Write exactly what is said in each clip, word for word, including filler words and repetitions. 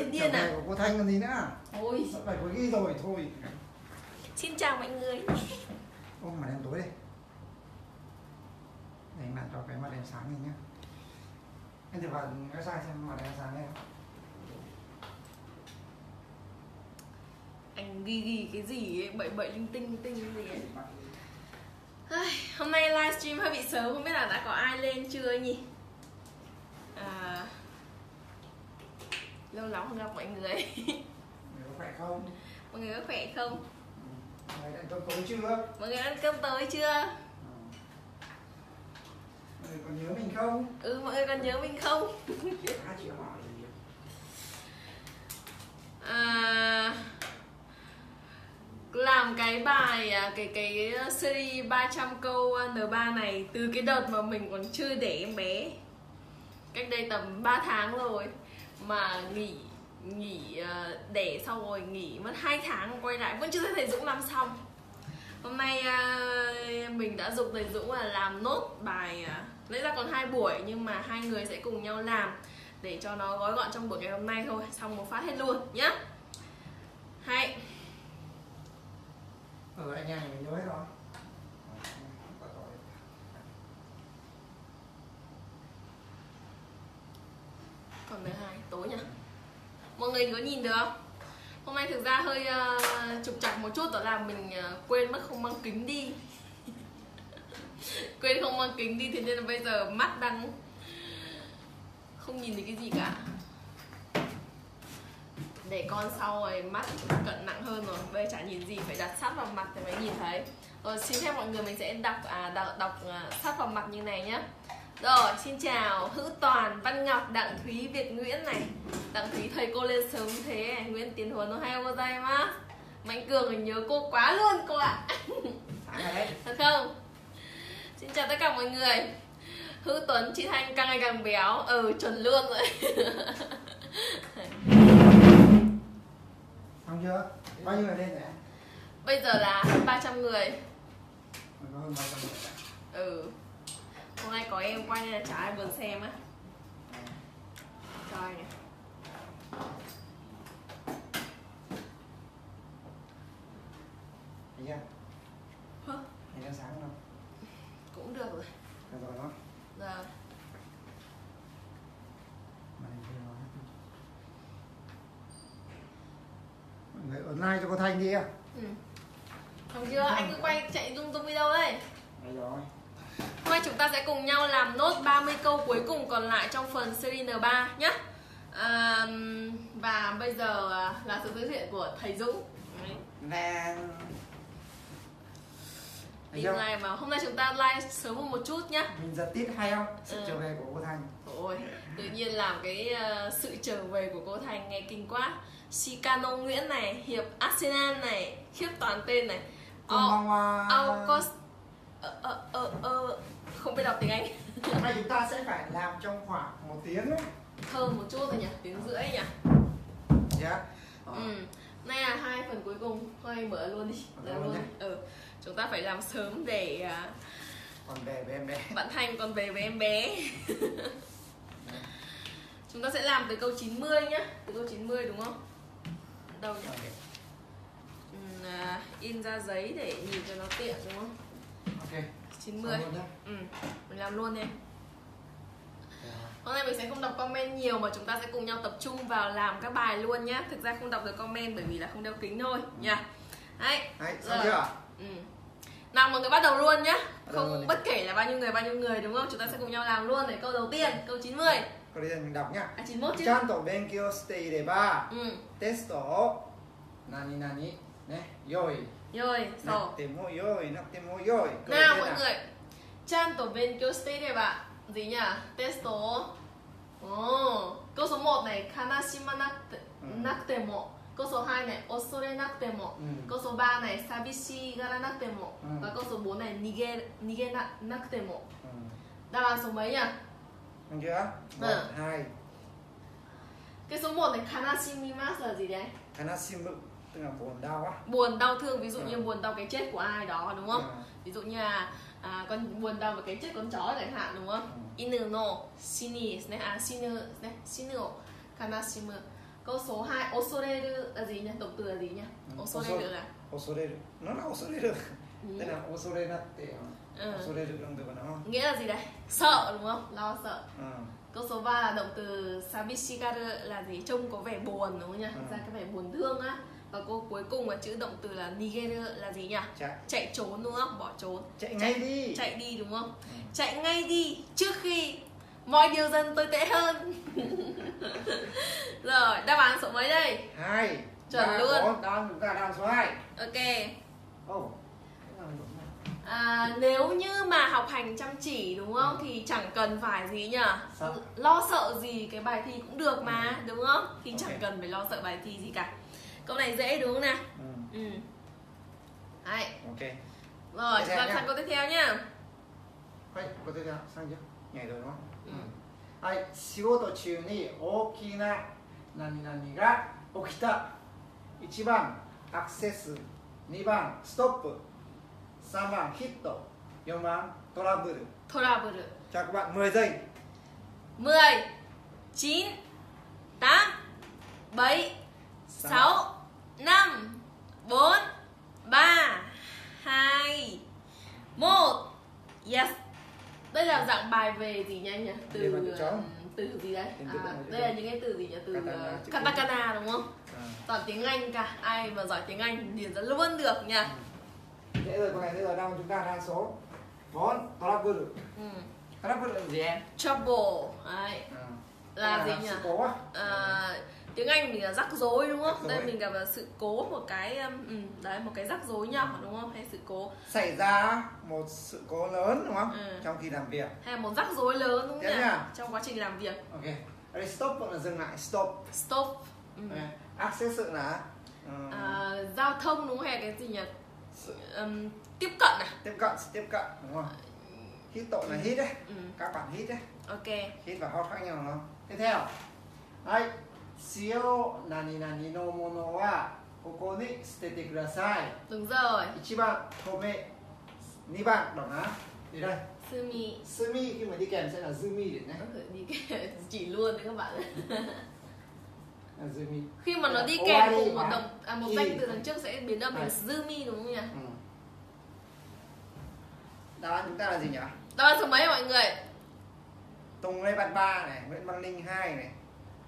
điên điên à? Của cô Thanh còn gì nữa? Ôi, Sắp phải có ghi rồi thôi. xin chào mọi người. Ôm mặt đèn tối đi. Để anh bạn cho cái mặt đèn sáng đi nhá. Anh thử vào cái sai xem mặt đèn sáng này. Anh ghi ghi cái gì ấy, bậy bậy linh tinh linh tinh cái gì ấy. Ai, hôm nay livestream hơi bị sớm, không biết là đã có ai lên chưa nhỉ? À, lâu lắm không gặp mọi người. Người có khỏe không? Mọi người có khỏe không? Mọi người đã ăn cơm tối chưa? Mọi người ăn cơm tối chưa? Mọi người còn nhớ mình không? Ừ, mọi người còn nhớ mình không? Hai chị hỏi. À, làm cái bài cái cái series ba trăm câu N ba này từ cái đợt mà mình còn chưa để em bé, cách đây tầm ba tháng rồi, mà nghỉ nghỉ để xong rồi nghỉ mất hai tháng, quay lại vẫn chưa thấy thầy Dũng làm xong. Hôm nay mình đã giục thầy Dũng là làm nốt bài, lấy ra còn hai buổi nhưng mà hai người sẽ cùng nhau làm để cho nó gói gọn trong buổi ngày hôm nay thôi, xong một phát hết luôn nhá. Hay. Ừ, anh em mình nhớ hết rồi. Còn thứ hai tối nhỉ? Mọi người có nhìn được không? Hôm nay thực ra hơi uh, trục trặc một chút, đó là mình uh, quên mất không mang kính đi. Quên không mang kính đi, thế nên là bây giờ mắt đang không nhìn được cái gì cả. Để con sau rồi mắt cận nặng hơn rồi, bây giờ chả nhìn gì, phải đặt sát vào mặt thì mới nhìn thấy. Rồi xin phép mọi người mình sẽ đọc à, đọc, đọc à, sát vào mặt như này nhá. Rồi, xin chào Hữu Toàn, Văn Ngọc, Đặng Thúy, Việt Nguyễn này. Đặng Thúy thầy cô lên sớm thế, Nguyễn Tiến Huấn nó hay vô dây má. Mạnh Cường thì nhớ cô quá luôn cô ạ. Thật không? Xin chào tất cả mọi người. Hữu Tuấn, chị Thanh càng ngày càng béo. Ừ, chuẩn luôn rồi. Xong chưa? Bao nhiêu người lên rồi? Bây giờ là hơn ba trăm người. Có hơn ba trăm người. Ừ. Hôm nay có em quay nên là chả ai buồn xem á. Cho anh này. Thấy chưa? Hả? Thấy nó sáng không? Cũng được rồi. Được rồi đó. Rồi. Mọi người online cho cô Thanh đi à? Ừ. Không chưa? Anh cứ quay chạy tung tung video đây. Đấy rồi. Hôm nay chúng ta sẽ cùng nhau làm nốt ba mươi câu cuối cùng còn lại trong phần series N ba nhé. À, và bây giờ là sự giới thiệu của thầy Dũng. Và Tìm này mà hôm nay chúng ta live sớm hơn một chút nhá. mình giật tít hay không? Sự ừ. trở về của cô Thanh. Ôi, tự nhiên làm cái uh, sự trở về của cô Thanh nghe kinh quá. Shikano Nguyễn này, Hiệp Arsenal này, khiếp toàn tên này. August ờ, ờ, ờ, ờ, không biết đọc tiếng Anh. Hôm nay chúng ta sẽ phải làm trong khoảng một tiếng đấy. Hơn một chút rồi nhỉ, tiếng rưỡi nhỉ. Yeah. Ừ. Này là hai phần cuối cùng, thôi mở luôn đi. Mở luôn luôn. Ừ. Chúng ta phải làm sớm để uh, còn về với em bé. bạn Thanh còn về với em bé. Chúng ta sẽ làm từ câu chín mươi nhá, từ câu chín mươi đúng không? Đâu nhỉ? Okay. Ừ, uh, in ra giấy để nhìn cho nó tiện đúng không? Ok. chín mươi. Ừ, mình làm luôn em. Hôm nay mình sẽ không đọc comment nhiều mà chúng ta sẽ cùng nhau tập trung vào làm các bài luôn nhá. Thực ra không đọc được comment bởi vì là không đeo kính thôi nha. Đấy. Đấy, xong chưa? Ừ. Nào mọi người bắt đầu luôn nhá. Không bất kể là bao nhiêu người bao nhiêu người đúng không? Chúng ta sẽ cùng nhau làm luôn này. Câu đầu tiên, câu chín mươi. Câu đầu tiên mình đọc nhá. À chín mươi mốt chứ. ちゃんと勉強していれば、 うん、 テストを何々ね、用意 Rồi, な rồi. くても用意なくても用意。 Nào mọi người. Chan tổ bên kêu stay đây bạn. Gì nhỉ? Testo. Ồ, câu số một này Kanashima nakute, nakutemo. Câu số hai này Osore nakutemo. Ừ. Câu số ba này Sabishi gara nakutemo. Ừ. Và câu số bốn này Nige nige na, nakutemo. Ừ. Đáp án số mấy nhỉ? Được chưa? một, Ừ. hai. Cái số một này Kanashimimasu là gì đấy? Kanashimu tức là buồn đau á. Buồn đau thương, ví dụ Ừ. như buồn đau cái chết của ai đó đúng không? Ừ. Ví dụ như là à, con buồn đau về cái chết con chó chẳng hạn đúng không? Ừ. Inu no shini ne, à shinu ne, shinu o kanashimu. Câu số hai, osoreru là gì nhỉ? Động từ là gì nhỉ? Ừ, Osoreru là Osoreru. Nó là osoreru. Ừ. Tức là osoreru nate. Ừ. Osoreru động từ của nó không? Nghĩa là gì đây? Sợ đúng không? Lo sợ. Ừ. Câu số ba là động từ sabishigaru là gì? Trông có vẻ buồn đúng không nhỉ? Ừ. Ra cái vẻ buồn thương á. Và câu cuối cùng là chữ động từ là nigeru là gì nhỉ? Chạy. Chạy trốn đúng không? Bỏ trốn. Chạy ngay đi. Chạy đi đúng không? Ừ. Chạy ngay đi trước khi mọi điều dần tồi tệ hơn. Rồi, đáp án số mấy đây? Hai. Chuẩn Ba, luôn. bốn. Đáp án chúng ta đáp án số hai. Ok. Oh. À, nếu như mà học hành chăm chỉ đúng không? Ừ. Thì chẳng cần phải gì nhỉ? Sợ. Lo sợ gì cái bài thi cũng được mà, ừ. đúng không? Thì Okay. chẳng cần phải lo sợ bài thi gì cả. Câu này dễ đúng không nào? Ừ. Ừ. Đấy. Ok. Rồi, chúng ta sang câu tiếp theo nhá. はい、ご提案さんじゃないどうぞ。 うん。 はい、仕事中に大きな何々が起きた。いちばんアクセス、にばんストップ、さんばんヒット、よんばんトラブル。 Trouble. Cho các bạn mười giây. mười, chín, tám, bảy, sáu, năm, bốn, ba, hai, một. Yes. Đây là dạng bài về gì nhanh nhỉ? Từ Liên quan chữ uh, từ gì đấy? Liên quan À, chữ đây là những cái từ gì nhỉ? Từ Katakana, uh, chữ katakana đúng không? À. Toàn tiếng Anh cả. Ai mà giỏi tiếng Anh điền ra luôn được nha. Dễ rồi, câu này bây giờ đang chúng ta đang số bốn, trouble. Ừ. Trouble là gì em? Trouble. Đấy. À. Là Là gì sự nhỉ? cố á. À, tiếng Anh mình là rắc rối đúng không? Rắc rối. Đây mình gặp là sự cố, một cái um, ừ, đấy một cái rắc rối nhỏ đúng không? Hay sự cố Xảy ra một sự cố lớn đúng không? Ừ. Trong khi làm việc. hay một rắc rối lớn đúng không Tiếp nhỉ? nha. Trong quá trình làm việc. Ok. Ở đây stop là dừng lại, stop. Stop. Ừ. Okay. Access là um, À, giao thông đúng không? Hay cái gì nhỉ? sự Um, tiếp cận à? tiếp cận, sự tiếp cận đúng không? Hít tội là hít đấy. Ừ. Các bạn hít đấy. Ok. Hít và hot khác nhau đúng không? Tiếp theo. Hai. Shio nani nani no mono wa koko ni shitete kudasai. Đúng rồi. một番tome, hai番đọc á. Đi đây. Sumi. Sumi khi mà đi kèm sẽ là zumi điện nhé. Đi cái chỉ luôn đấy các bạn. Là zumi. Khi mà nó đi Là kèm owari cùng một mà. động à, một Y. danh từ đằng trước sẽ biến âm thành Đây. Zumi đúng không nhỉ? Ừ. Đáp án chúng ta là gì nhỉ? Đáp án số mấy mọi người? Tùng Lê Văn ba này, Nguyễn Văn Linh hai này.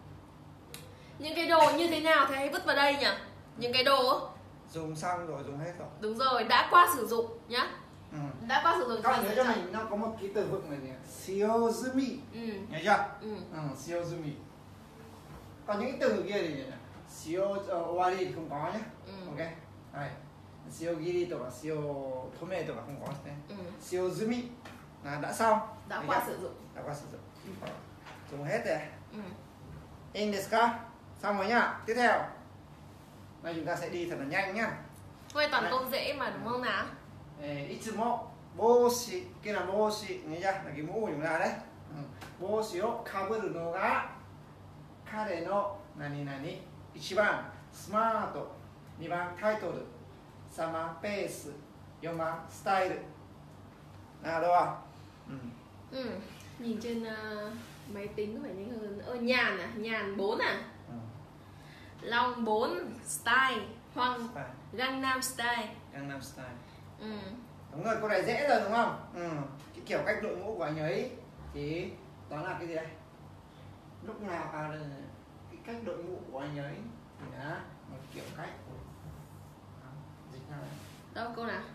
Những cái đồ như thế nào thì hãy vứt vào đây nhỉ? Những cái đồ Dùng xong rồi, dùng hết rồi. đúng rồi, đã qua sử dụng nhá. Ừ. Đã qua sử dụng Các bạn thì nhớ sẽ cho chọn. mình nó có một ký từ vựng này nhỉ? Shiozumi. Ừ. Nhớ chưa? Ừ. Ừ, Shiozumi. Còn những cái từ kia thì nhỉ? Shio uh, owari thì không có nhé. Ừ. Ok. Đây. Shiogiri to ka shio tome to ka không có thế. Ừ. Shiozumi là đã xong. Đã Nhớ qua chưa? sử dụng. Đã qua sử dụng. Dùng hết rồi. Ừ. In desu ka? Xong rồi nhá. Tiếp theo. Đây chúng ta sẽ đi thật là nhanh nhá. Quay toàn Đấy. câu dễ mà đúng không nào? Itsumo boshi, cái là boshi nhớ chưa? Là cái mũ của chúng ta đấy. Ừ. Boshi o kaburu no ga kare no nani nani. một番 smart, hai番 title, ba番 pace, bốn番 style. Nào đâu à? Ừ. Ừ. Nhìn trên uh, máy tính có phải nhanh hơn. Ơ nhàn à? Nhàn bốn à? Ừ. Long bốn style, Hoàng Style. Gangnam Style. Gangnam Style. Ừ. Đúng rồi, câu này dễ rồi đúng không? Ừ. Cái kiểu cách đội mũ của anh ấy thì đó là cái gì đây? Lúc nào à, cái cách đội mũ của anh ấy thì là một kiểu cách. Đó, dịch nào đấy? Đâu câu nào?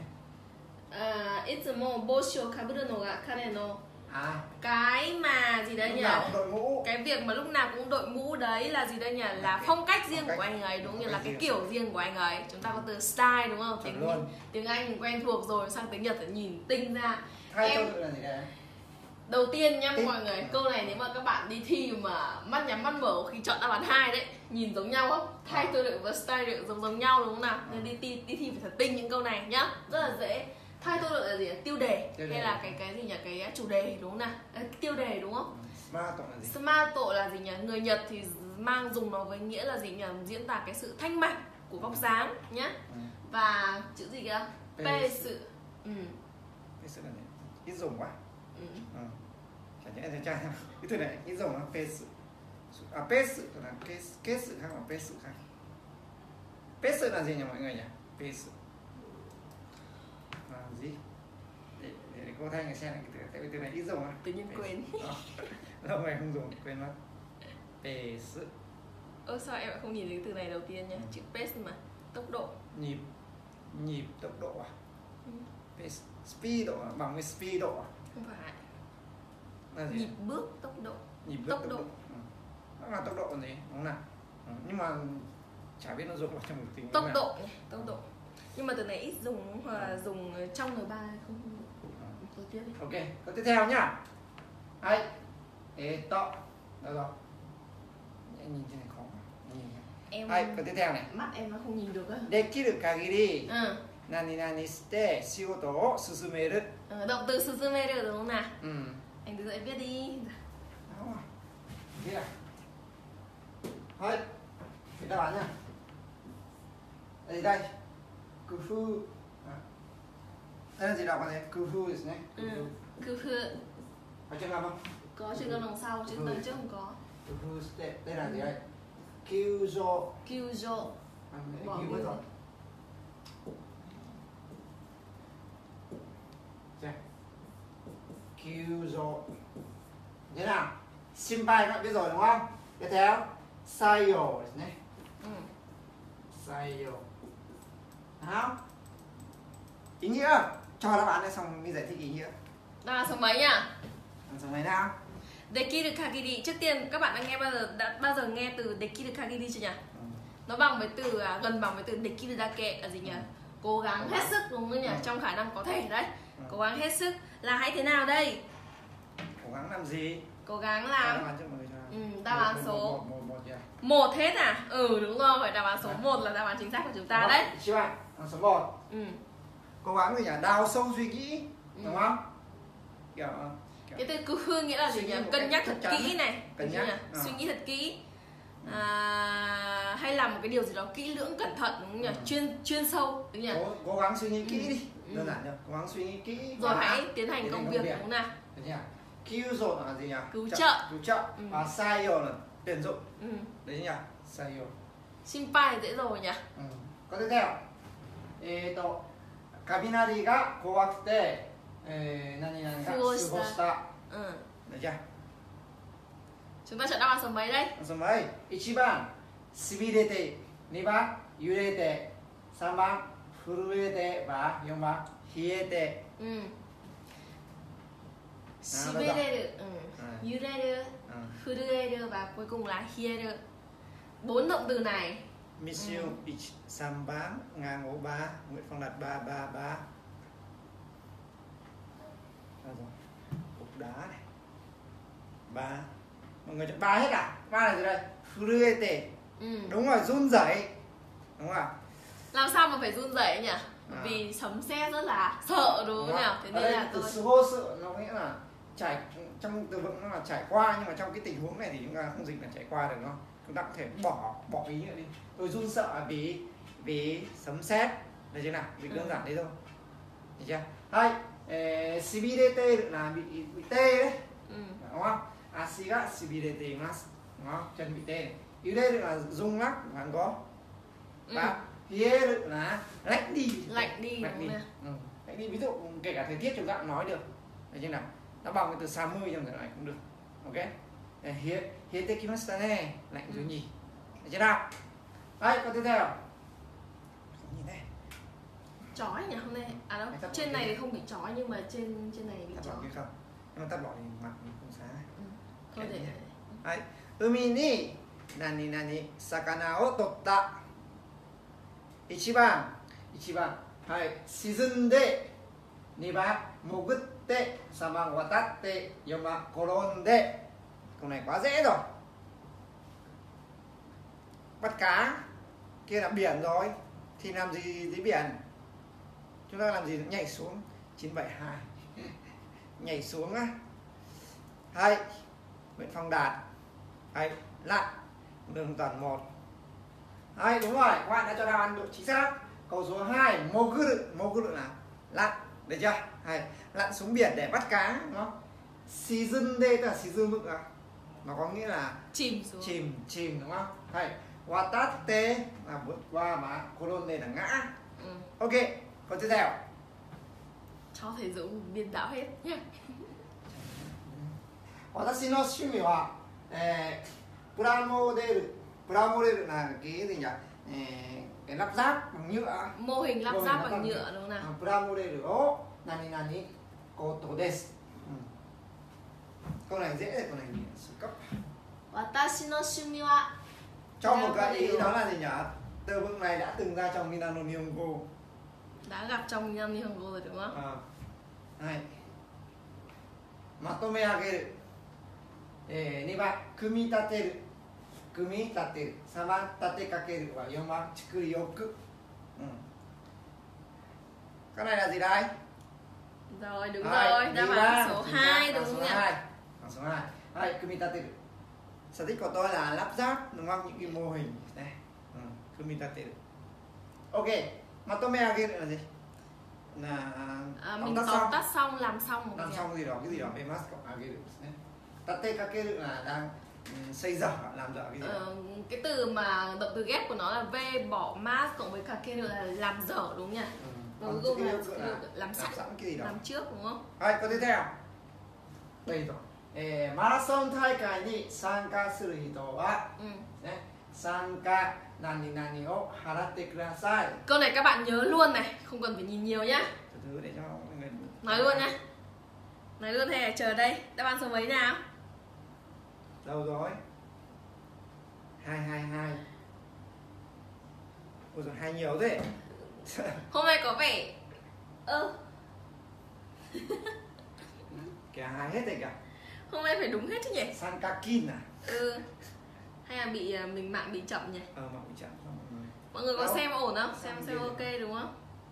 À, itsumo boshi o kaburu no ga kare no. À, Cái mà gì đấy lúc nhỉ? nào cũng đội mũ. Cái việc mà lúc nào cũng đội mũ đấy là gì đây nhỉ? Là Là phong cách phong riêng cách. của anh ấy, đúng Phong như cách là cái riêng. kiểu riêng của anh ấy. Chúng ta có từ style đúng không? Chuẩn Tiếng luôn. tiếng Anh quen thuộc rồi, sang tiếng Nhật thì nhìn tinh ra. Hai Em- câu tự là gì đấy? Đầu tiên nhá Tinh. mọi người, câu này nếu mà các bạn đi thi mà mắt nhắm mắt mở khi chọn đáp án hai đấy, nhìn giống nhau không? Thay À. tư liệu và style liệu giống giống nhau đúng không nào? Nên đi thi đi thi phải thật tinh những câu này nhá. Rất là dễ. Thay tư liệu là gì? Tiêu đề Tiêu đề. hay là cái cái gì nhỉ? Cái chủ đề đúng không nào? À, tiêu đề đúng không? Smart là gì? Smarto là gì nhỉ? Người Nhật thì mang dùng nó với nghĩa là gì nhỉ? Diễn tả cái sự thanh mạch của vóc dáng nhá. Ừ. Và chữ gì kìa? P P. sự. Ừ. Cái sự là gì? Ít dùng quá. Ừ. Ừ. Chả nhẽ thầy trai cái từ này ít dùng nó face À, pesu là kesu khác và pesu khác. Pesu là gì nhỉ mọi người nhỉ? Pesu là gì? Để, để cô thay người xem này, tại vì từ này ít dùng á. Tự nhiên quên. Lâu ngày không dùng, quên mất. Pesu. Ơ sao em lại không nhìn thấy từ này đầu tiên nhá? Ừ. Chữ pace mà, tốc độ. Nhịp, nhịp tốc độ à? Ừ. Pace, speed độ à? Bằng với speed độ à? Không phải. Là gì? Nhịp bước tốc độ. Nhịp bước tốc, tốc độ. độ. Ừ. Nó là tốc độ còn gì? Đúng không nào? Ừ. Nhưng mà chả biết nó dùng vào trong một tình tốc độ nhỉ, tốc độ. Nhưng mà từ này ít dùng hoặc là dùng trong N ba không. Tôi tiếp đi. Ok, câu tiếp theo nhá. Ai, ế to. Đâu rồi? Nhìn trên này khó. Nhìn. Em Ai, câu tiếp theo này. mắt em nó không nhìn được á. Dekiru kagiri. Ừ. Nani nani shite shigoto o susumeru. Ừ, động từ susumeru đúng không nào? Ừ. Anh tự dậy viết đi. Đúng rồi. Viết à? Thôi, viết đáp án nhá. Đây đây. Kufu. Đây là gì đọc là gì? Kufuですね. Ừ. Kufu. Có trường hợp không? Có chữ đằng đằng sau, chữ đằng trước không có. Kufu shite. Đây là gì đây? Kyujo. Kyujo. À, Bỏ cứu người. rồi. Kyujo. Thế nào? Shinpai các bạn biết rồi đúng không? Tiếp theo, Sayo này. Ừ. Sayo. Nào. Ý nghĩa. Cho đáp án này xong mình giải thích ý nghĩa. Đáp án số mấy nhá? Số mấy nào? Dekiru kagiri. Trước tiên các bạn đã nghe bao giờ đã bao giờ nghe từ Dekiru kagiri chưa nhỉ? Ừ. Nó bằng với từ à, gần bằng với từ Dekiru dake là gì nhỉ? Ừ. Cố gắng hết sức đúng không nhỉ? Ừ. Trong khả năng có thể đấy. Ừ. Cố gắng hết sức là hãy thế nào đây? Cố gắng làm gì? Cố gắng Cho làm. đáp án cho mọi người cho. Ừ, đáp án một, số một, một, một, một, một, một hết à? Ừ đúng rồi, phải đáp án số À. một là đáp án chính xác của chúng ta đấy. Chị bạn, số một. Ừ. Cố gắng gì nhỉ? Đào sâu suy nghĩ, Ừ. đúng không? Kiểu, kiểu Cái từ cứ hương nghĩa là gì suy nhỉ? nghĩ một Cân cách nhắc chắc thật chắn. kỹ này, Cân được chưa nhắc. nhỉ? À. Suy nghĩ thật kỹ. À, hay làm một cái điều gì đó kỹ lưỡng cẩn thận đúng không nhỉ? Ừ. Chuyên chuyên sâu đúng nhỉ? cố, cố gắng suy nghĩ kỹ Ừ. đi. Ừ. Đơn giản chưa? Cố gắng suy nghĩ kỹ. Rồi và hãy tiến hành tiến công hành việc đúng không nào? Được chưa? Kyuzo là gì nhỉ? Cứu Trợ- trợ. Cứu trợ. Ừ. Và Sayo là tuyển dụng. Ừ. Đấy nhỉ? Sayo. Shinpai thì dễ rồi nhỉ? Ừ. Câu tiếp theo. Eto, Kaminari ga kowakute, eh, nani nani ga Sugoshita. sugoshita. Ừ. Được chưa? Chúng ta chọn đáp án số mấy đây? Số mấy? Ichiban, shibirete, niban, yurete, samban, furuete và yonban, hiete. Ừ. À, bắt đầu. Shibereru, ừ. À. Yureru, À. furueru và cuối cùng là hieru. Bốn động từ này. Missiu, Ừ. Ich, Samban, Nga Ngũ Ba, Nguyễn Phong Đạt ba ba ba. Đâu rồi? Cục đá này. Ba. Mọi người chọn ba hết à? Ba là gì đây? Furuete. Ừ. Đúng rồi, run rẩy. Đúng không? Làm sao mà phải run rẩy nhỉ? À. Vì sấm sét rất là sợ đúng không nhỉ? Thế Ở nên đây là từ tôi sugosu nó nghĩa là trải, trong từ vựng nó là trải qua, nhưng mà trong cái tình huống này thì chúng ta không dịch là trải qua được đúng không? Chúng ta có thể bỏ bỏ ý nghĩa đi. Tôi run sợ vì vì sấm sét. Được chưa nào? Dịch đơn giản đấy thôi. Được chưa? Hai, eh, shibirete là bị bị tê đấy, ừ. đúng không? Ashi ga shibirete imasu, đúng không? Chân bị tê. Yurete là rung lắc, bạn có. Và hieru là lạnh đi. Lạnh đi Lạnh đúng đi. không? Ừ. Lạnh đi, ví dụ kể cả thời tiết chúng ta cũng nói được. Được chưa nào? Nó bằng cái từ samui trong thời này cũng được. Ok? Hie hiete kimashita ne, lạnh rồi nhỉ. Được chưa nào? Đấy, câu tiếp theo. Không nhìn đây. Chói nhỉ hôm nay. À đâu, Mày tắt trên bỏ này đi. thì không bị chói nhưng mà trên trên này bị Tắt chói. bỏ kia không? Nhưng mà tắt bỏ thì mặt mình không sáng. Ừ. Thôi để Đấy. Umi ni nani nani sakana o totta. Ichiban, ichiban. Hai, shizunde. Niban, mogutte. Saban, watatte. Yoban, koronde. Câu này quá dễ rồi. Bắt cá. Kia là biển rồi. Thì làm gì dưới biển? Chúng ta làm gì? Nhảy xuống. chín bảy hai. Nhảy xuống á. Hai, Nguyễn Phong Đạt. Hai, lặn. Đường toàn một. Hai, đúng rồi, các bạn đã cho đáp án độ chính xác. Câu số hai, moguru. Moguru là lặn. Được chưa? Hai, lặn xuống biển để bắt cá, đúng không? Shizunde tức là shizunde à? nó có nghĩa là chìm xuống. chìm chìm đúng không? Hay watatte là vượt qua mà korone là ngã. Ừ. Ok, câu tiếp theo. Cháu thể dụng biên đạo hết nhé. Watashi no shumi wa eh, pramodel. Pramodel là cái gì nhỉ? Eh, cái lắp ráp bằng nhựa. Mô hình lắp Mô hình ráp lắp bằng ráp nhựa nhựa. đúng không nào? À, pramodel o nani nani koto desu. Ừ. Câu này dễ rồi, câu này sơ cấp. Watashi no shumi wa. Cho một gợi ý đó là gì nhỉ? Từ vựng này đã từng ra trong Minano Nihongo. Đã gặp trong Minano Nihongo rồi đúng không? À. Hai. Matome ageru. Eh, ni ba kumitateru. Kumitateru. sa ban tatekakeru và yo ban chikurioku. Ừ. Cái này là gì đây? Rồi đúng Hai, rồi, đáp đi án ba. số Chính hai xác, đúng số không nhỉ? hai. Bằng số hai. Hai, kumitateru. Sở thích của tôi là lắp ráp đúng không? Những cái mô hình này. Ừ. Kumitateru. Ok, matome ageru là gì? Là À, tóm mình tắt tóm xong. tắt xong, làm xong một Làm việc. xong cái gì đó, cái gì đó về mas cộng ageru. Tatekakeru là đang ừ, xây dở, làm dở cái gì đó. Ờ, cái từ mà động từ ghép của nó là v bỏ mas cộng với kakeru là làm dở đúng nhỉ? Ừ. Và Còn cuối cùng cái là điều nữa là làm sẵn, cái gì đó. làm trước đúng không? Rồi, câu tiếp theo. Đây rồi. Eh, marathon đại会に参加する人は、 Ừ. ね、参加何々を払ってください。 Câu này các bạn nhớ luôn này, không cần phải nhìn nhiều nhá. Từ từ để cho mọi người Nói luôn nhá. Nói luôn hay là chờ đây. Đáp án số mấy nào? đâu rồi? Hai hai hai. Ôi giời, hai nhiều thế. Hôm nay có vẻ ơ Kìa hai hết rồi kìa. hôm nay phải đúng hết chứ nhỉ? Sankakin à? Ừ. Hay là bị à, mình mạng bị chậm nhỉ? Ờ mà bị chậm không mọi người. Mọi người có Đâu? xem ổn không? Xem Xem xem gì ok đúng không?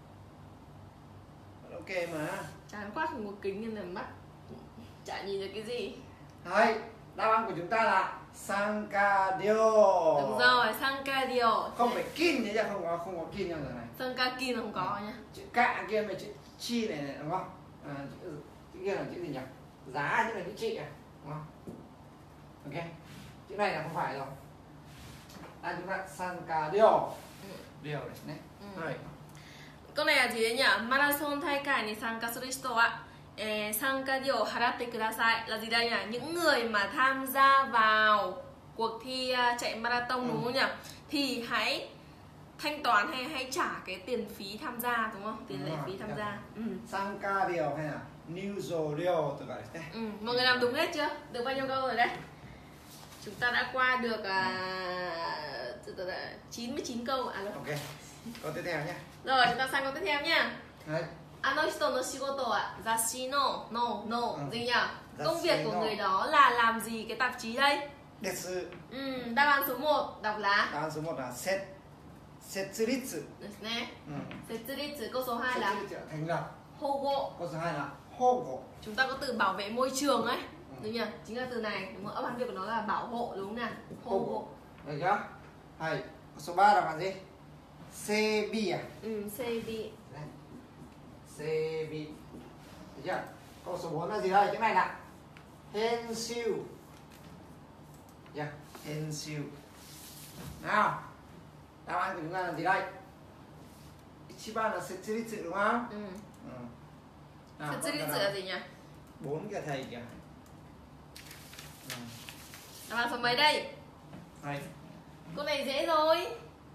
Ok mà. Chán quá không có kính nên là mắt chả nhìn được cái gì. Đấy, đáp án của chúng ta là Sankadio. Đúng rồi, Sankadio. Không phải kin nhé, không có không có kin trong giờ này. Sankakin không có nhá. Chữ cạ kia với chữ chi này, này đúng không? À, chữ, chữ kia là chữ gì nhỉ? Giá chứ là chữ trị à, đúng không? Ok, chữ này là không phải rồi. À, chúng ta Sankadio. Ừ. Điều này. Ừ. Rồi. Câu này là gì đấy nhỉ? Marathon đại会に参加する人は参加料を払ってください. Là gì đây nhỉ? Những người mà tham gia vào cuộc thi à, chạy marathon Ừ. đúng không nhỉ? Thì hãy thanh toán hay hãy trả cái tiền phí tham gia đúng không? Tiền Đúng lệ rồi, phí tham đúng. gia. Ừ. Sankadio hay là Newzorio tự gọi là Ừ. Mọi người làm đúng hết chưa? Được bao nhiêu câu rồi đấy? Chúng ta đã qua được à, chín mươi chín câu. À, ok, câu tiếp theo nhé. rồi chúng ta sang câu tiếp theo nhá. Đấy. あの人の仕事は雑誌の no no Ừ. gì nhỉ? 雑 Công 誌 việc của no. người đó là làm gì cái tạp chí đây? Desu. Ừ, đáp án số một đọc là Đáp án số một là set setsuritsu. nè. Ừ. Setsuritsu. Câu số hai là Setsuritsu là thành lập. hogo. Câu số hai là hogo. Chúng ta có từ bảo vệ môi trường ấy. Ừ. Đúng nhỉ? Chính là từ này. Đúng không? Âm Hán Việt của nó là bảo hộ đúng không nào? Hogo. Được chưa? Hay. Câu số ba là bạn gì? Sebi à? Ừ, sebi. Đấy. Sebi. Được chưa? Câu số bốn là gì đây? Cái này là henshu. Yeah. Henshu. Nào. Đáp án của chúng ta là gì đây? Ichiban là setsuritsu đúng không? Ừ. Ừ. Nào, Setsuritsu con là nào? gì nhỉ? Bốn cái thầy kìa. Ừ. Đáp án số mấy đây? Hay. Câu này dễ rồi.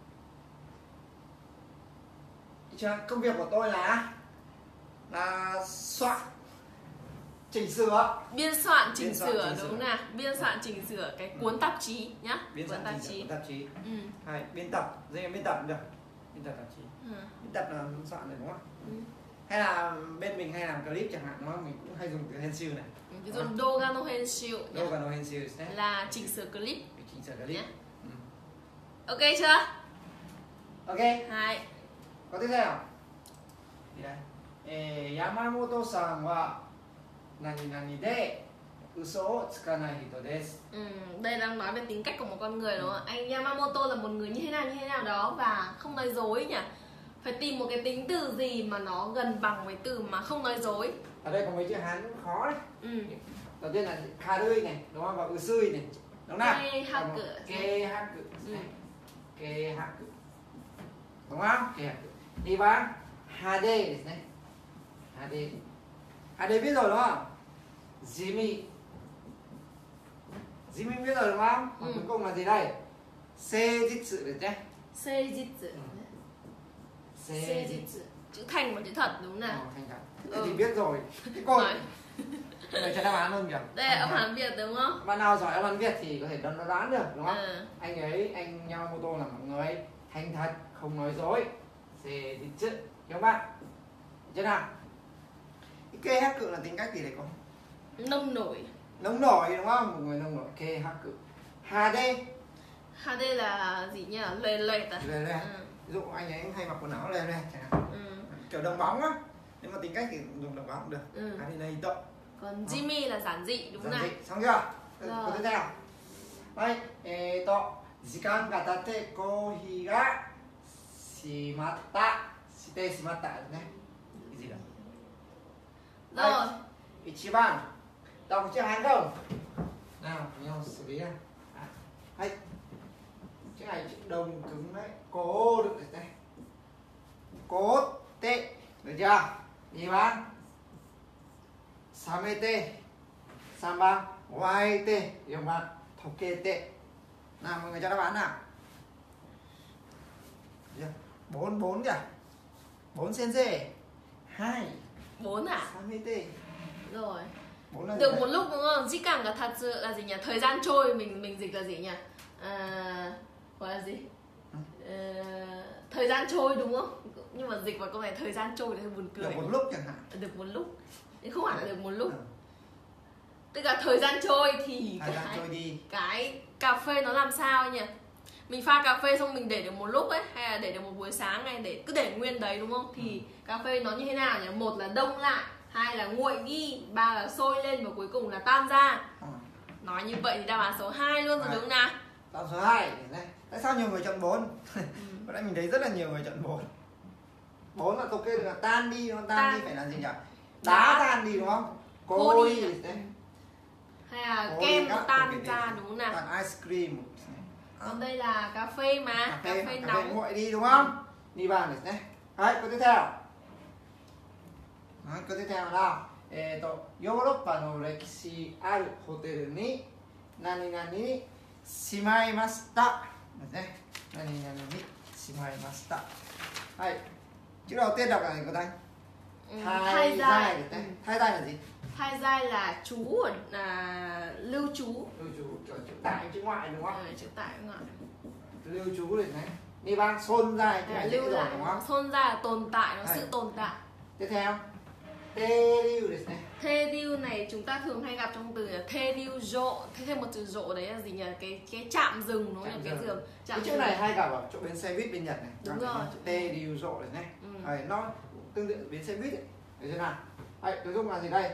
Chưa? Công việc của tôi là là soạn, chỉnh sửa, Biên soạn chỉnh Biên soạn, sửa chỉnh đúng sửa. không nào? Biên soạn chỉnh sửa cái cuốn tạp chí nhá. biên Cuốn soạn tạp chỉnh sửa chí. của tạp chí. Ừ. Hay. Biên tập, dây biên tập cũng được. Biên tập tạp chí. Ừ. Biên tập là soạn rồi đúng không? Ừ. Hay là bên mình hay làm clip chẳng hạn đúng không? Mình cũng hay dùng từ henshu này. Ví dụ Doga no Henshu nhá. Đâu cần henshu đấy. Là chỉnh sửa clip. Để chỉnh sửa clip. Nhé. Ừ. Ok chưa? Ok. Hai. Có tiếp theo. Gì đây? Eh, Yamamoto-san wa nani nani de uso o tsukanai hito desu. Ừ, đây đang nói về tính cách của một con người đúng không? Anh Yamamoto là một người như thế nào như thế nào đó và không nói dối nhỉ? Phải tìm một cái tính từ gì mà nó gần bằng với từ mà không nói dối. Ở đây có mấy chữ Hán cũng khó đấy. Ừ. đầu tiên là karui này đúng không, và usui này đúng không? Keihaku. Keihaku. Keihaku. Đúng không? Keihaku. Đi ba hade này. Hade. Hade biết rồi đúng không? Jimi. Jimi biết rồi đúng không? Và Ừ. cuối cùng là gì đây? Seijitsu được chưa? Seijitsu. Seijitsu. Chữ thành và chữ thật đúng không nào? Ờ, thành thật. Thế Ừ. thì biết rồi. Thế cô Nói. này cho đáp án không nhỉ? Đây là âm Hán Việt đúng không? Bạn nào giỏi âm Hán Việt thì có thể đoán đoán được đúng không? Ừ. Anh ấy, anh Yamamoto là một người thành thật, không nói dối. Seijitsu. Hiểu không bạn? Được chưa nào? Cái Keihaku là tính cách gì đấy cô? Nông nổi. Nông nổi đúng không? Một người nông nổi. Keihaku. Hade. Hade là gì nhỉ? Lề lệch à? Lề lề. Ừ. Ví dụ anh ấy hay mặc quần áo lề lề chẳng hạn. Ừ. Kiểu đồng bóng á. Nếu mà tính cách thì dùng đồng bóng cũng được. Ừ. Hade này tốt. Còn Jimmy là giản dị đúng không Giản nào? dị. Xong chưa? Rồi. Câu tiếp theo. Đấy, eh to, jikan ga tatte kohi ga shimatta. Shite shimatta này. Cái gì đó? Rồi. Ichiban. Đọc chữ Hán không? Nào, nhau xử lý này. Hay. Chữ này chữ đồng cứng đấy. Cố được đấy. Cố tệ. Được chưa? Đi ba. Samete. Samba. Waite. Hiểu không? Tokete. Nào mọi người cho đáp án nào. Bốn bốn kìa. Bốn sensei. Hai. Bốn à? Samete. Rồi. Bốn là gì Được đấy? một lúc đúng không? Jikan ga tatsu là gì nhỉ? Thời gian trôi mình mình dịch là gì nhỉ? À, gọi là gì? Ừ. Ờ, thời gian trôi đúng không? Nhưng mà dịch vào câu này thời gian trôi thì hơi buồn cười. Được một lúc chẳng hạn. Được một lúc. Nhưng không hẳn là được một lúc. Ừ. Tức là thời gian trôi thì Thời gian cái, trôi đi. cái cà phê nó làm sao nhỉ? Mình pha cà phê xong mình để được một lúc ấy, hay là để được một buổi sáng này, để cứ để nguyên đấy đúng không? Thì cà phê nó như thế nào nhỉ? Một là đông lại, hai là nguội đi, ba là sôi lên và cuối cùng là tan ra. Ừ. Nói như vậy thì đáp án số hai luôn rồi Hai. đúng không nào? Đáp số hai. Tại sao nhiều người chọn bốn? Ừ. Hồi nãy mình thấy rất là nhiều người chọn bốn. bốn là ok là tan đi, nó tan, Tan. đi phải là gì nhỉ? Đá Đá. tan đi đúng không? Khô Cô đi. đi. Đấy. Hay là Khô kem đi nó các, tan ok, ra đấy. đúng không nào? Còn ice cream. Còn đây là cà phê mà, cà phê, cà phê nóng. nguội đi đúng không? Đi vào này đấy. Đấy, câu tiếp theo. Đấy, câu tiếp theo là nào? Eh to, Yoruba no rekishi aru hotel ni nani nani ni shimaimashita. Đấy. Nani nani ni shimaimashita. Đấy. Chữ đầu tiên đọc là gì cô Thanh? Ừ, Thai Thai giai. giai. Đấy. Ừ. Thai giai là gì? Thai giai là chú ở à, lưu trú. Lưu trú kiểu chữ tại chữ ngoại đúng không? Ờ, chữ tại ngoại. Lưu trú này này. Đi bang xôn giai cái À, này lưu dễ rồi lại, đúng không? xôn ra là tồn tại, nó Đây. sự tồn tại. Tiếp theo. Tê lưu này. Thê điêu này chúng ta thường hay gặp trong từ là thê điêu rộ. Thế thêm một từ rộ đấy là gì nhỉ? Cái cái chạm rừng đúng không? Chạm Cái rừng. giường chạm Cái chữ rừng. này hay gặp ở chỗ bến xe buýt bên Nhật này. Đúng Các bạn rồi. thấy không? Tê lưu rộ này này. Ừ. Đấy, nó tương tự bến xe buýt ấy. Thấy chưa nào? Đấy, tôi dùng là gì đây?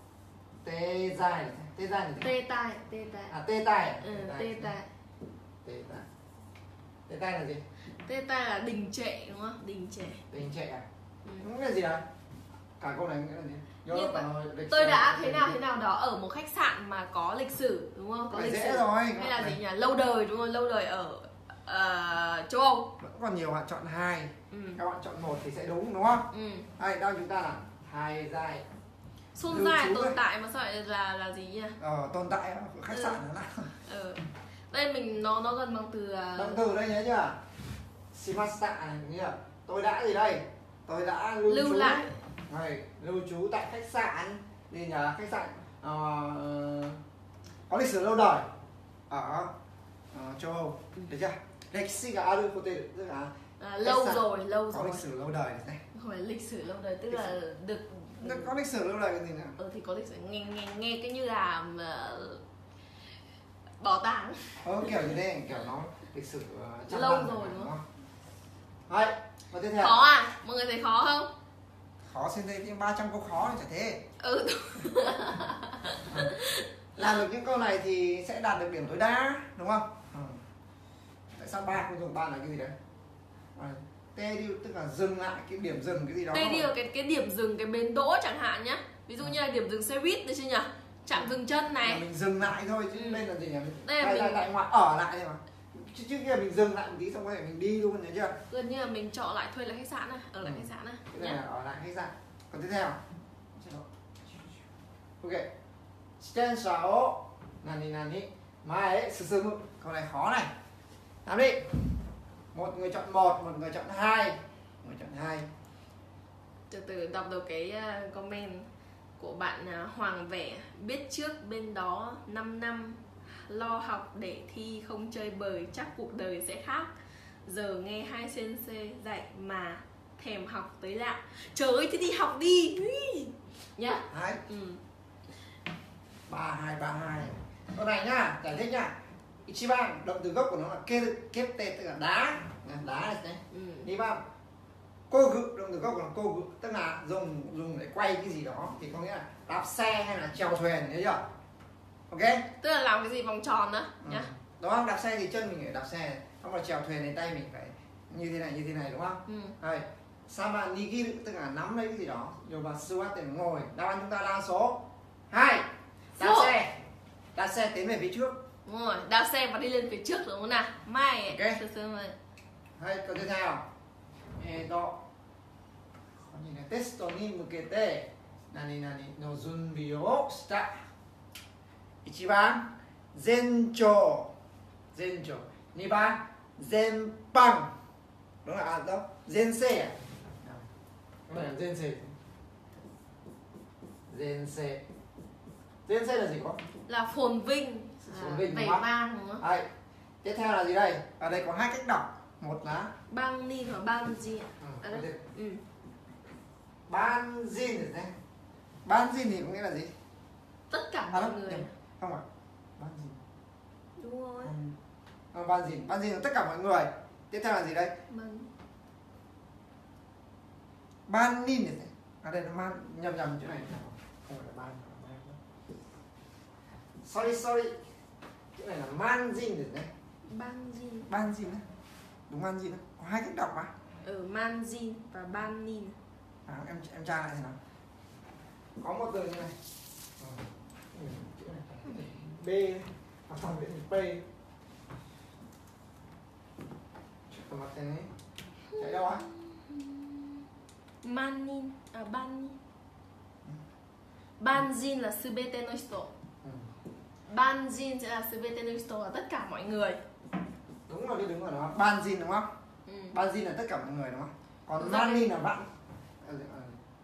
Tê dài này. Tê dài này. Tê tai, tê tai. À tê tai à? Ừ, tê tai. Tê tai. Tê tai là gì? Tê tai là đình trệ đúng không? Đình trệ. Tình trệ à? Ừ. Không biết gì đấy. Cả câu này nghĩa là gì? Nhưng Nhớ mà là lịch Tôi sử đã của thế cái nào gì? thế nào đó ở một khách sạn mà có lịch sử đúng không? Có Phải lịch dễ sử. rồi. Hay là Này. gì nhỉ? Lâu đời đúng không? Lâu đời ở ờ, châu Âu. Vẫn còn nhiều bạn chọn hai. Ừ. Các bạn chọn một thì sẽ đúng đúng không? Ừ. Đây, đâu chúng ta là hai dài. Xôn Lưu dài trú tồn ấy. tại mà sao lại là là gì nhỉ? Ờ, tồn tại ở khách Ừ. sạn đó là. Ừ. Đây mình nó nó gần bằng từ à, Động từ đây nhớ chưa? Shimashita này nhớ. Tôi đã gì đây? Tôi đã lưu, lưu trú. lại. Này, lưu trú tại khách sạn. Đi nhờ khách sạn ờ, có lịch sử lâu đời ở ờ, châu Âu. Được chưa? Lekishi ga aru hotel tức là à, lâu sạn rồi, lâu có rồi. lịch sử lâu đời này. Không phải lịch sử lâu đời tức Lịch là được Nó có lịch sử lâu đời cái gì nào? ừ, thì có lịch sử nghe nghe nghe cái như là uh, bảo tàng. Ờ, kiểu như thế, kiểu nó lịch sử uh, trăm Lâu năm rồi đúng không? Đấy, và tiếp theo. Khó à? Mọi người thấy khó không? Khó xin đây thêm ba trăm câu khó thì chả thế. Ừ. Làm được những câu này thì sẽ đạt được điểm tối đa, đúng không? Ừ. Tại sao ba không dùng ba là cái gì đấy? À, tê điêu tức là dừng lại cái điểm dừng cái gì đó. Đây đi là cái cái điểm dừng cái bến đỗ chẳng hạn nhá. Ví dụ như là điểm dừng xe buýt được chưa nhỉ? chạm dừng chân là này. mình dừng lại thôi chứ Ừ. đây là gì nhỉ? Đây là Đây là mình- tại ngoại ở lại thôi mà. Chứ trước kia mình dừng lại một tí xong rồi mình đi luôn, nhớ chưa? Gần như là mình chọn lại thuê lại khách sạn này, ở lại Ừ. khách sạn này Cái này nhá. là ở lại khách sạn. Còn tiếp theo. Ok. Stensao nani nani mai susumu. Câu này khó này. Làm đi. Một người chọn một, một người chọn hai. Một người chọn hai. Từ từ đọc được cái uh, comment của bạn uh, Hoàng Vẻ. Biết trước bên đó năm năm lo học để thi không chơi bời, chắc cuộc đời sẽ khác. Giờ nghe hai sensei dạy mà thèm học tới lạ. Trời ơi, thế đi học đi nhá. Hai. Ừ. Ba hai ba hai. Câu này nhá, giải thích nhá. Ichiban, động từ gốc của nó là keru, kepte tức là đá. Đá này đấy. Ừ. Đi bao? Kogu, động từ gốc của nó kogu, tức là dùng dùng để quay cái gì đó, thì có nghĩa là đạp xe hay là chèo thuyền, nhớ chưa? Ok? Tức là làm cái gì vòng tròn đó Ừ. nhá. Đúng không? Đạp xe thì chân mình phải đạp xe, xong rồi chèo thuyền thì tay mình phải như thế này như thế này, đúng không? Ừ. Đây. Sama nigiru tức là nắm lấy cái gì đó, rồi và suat thì ngồi. Đáp án chúng ta là số hai. Đạp Số. xe. Đạp xe tiến về phía trước. Đúng rồi, đạp xe và đi lên phía trước đúng không nào? Mai Ok. từ từ mà. Hay, câu tiếp theo. Edo. Có nhìn này, testo ni mukete nani nani no zunbi o shita. Ichiban zencho. Zencho. Niban zenpan. Đúng là à, đâu? Zensei à? Cái này là zensei. Zensei. Zensei là gì có? Là phồn vinh, Phồn à, vinh, vẻ đúng không? vang đúng không? Đây. Tiếp theo là gì đây? Ở đây có hai cách đọc. Một là Bang ni và bang gì ạ? ừ, À, đây. Ừ. ban zin rồi đấy. Ban zin thì có nghĩa là gì? Tất cả À, mọi không, người. nhầm. Không phải. Ban zin. Đúng rồi. Không, ban zin. Ban zin là tất cả mọi người. Tiếp theo là gì đây? Vâng. Ban nin rồi đấy. À đây là ban nhầm nhầm chỗ này. Không phải là ban. Là ban. Sorry sorry. Chỗ này là man zin rồi đấy. Bang gì? Ban zin đấy. Đúng ban zin đấy. Có hai cách đọc mà. Ở man jin và ban nin. À, em em tra lại xem nào. Có một từ như này. Ừ, chữ này phải B, à phòng viết P. Chữ mặt này. Chạy đâu á? Man nin, à ban nin. Ban jin là subete no hito. Ừ. Ban jin sẽ là subete no hito là tất cả mọi người. Đúng rồi, đúng rồi đó. Ban zin đúng không? Ừ. Ban zin là tất cả mọi người đúng không? Còn Đúng man rồi. nin là bạn. À, à.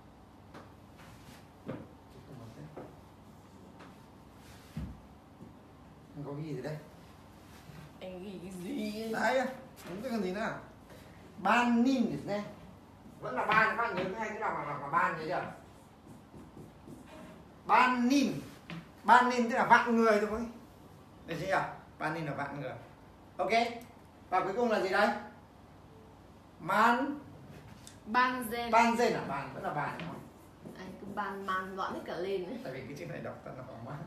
Có ghi gì đây? Anh ghi cái gì? Đấy, đúng cái con gì nữa? Ban nin thì đây. Vẫn là ban, các bạn nhớ hai cái nào mà là ban đấy chưa? Ban nin. Ban nin tức là vạn người thôi. Được chưa? Ban nin là vạn người. Ok. Và cuối cùng là gì đây? Man. Ban zen. Ban dên là bàn, vẫn là bàn đúng không? Anh cứ ban man loạn hết cả lên ấy. Tại vì cái chữ này đọc thật là khó mắt.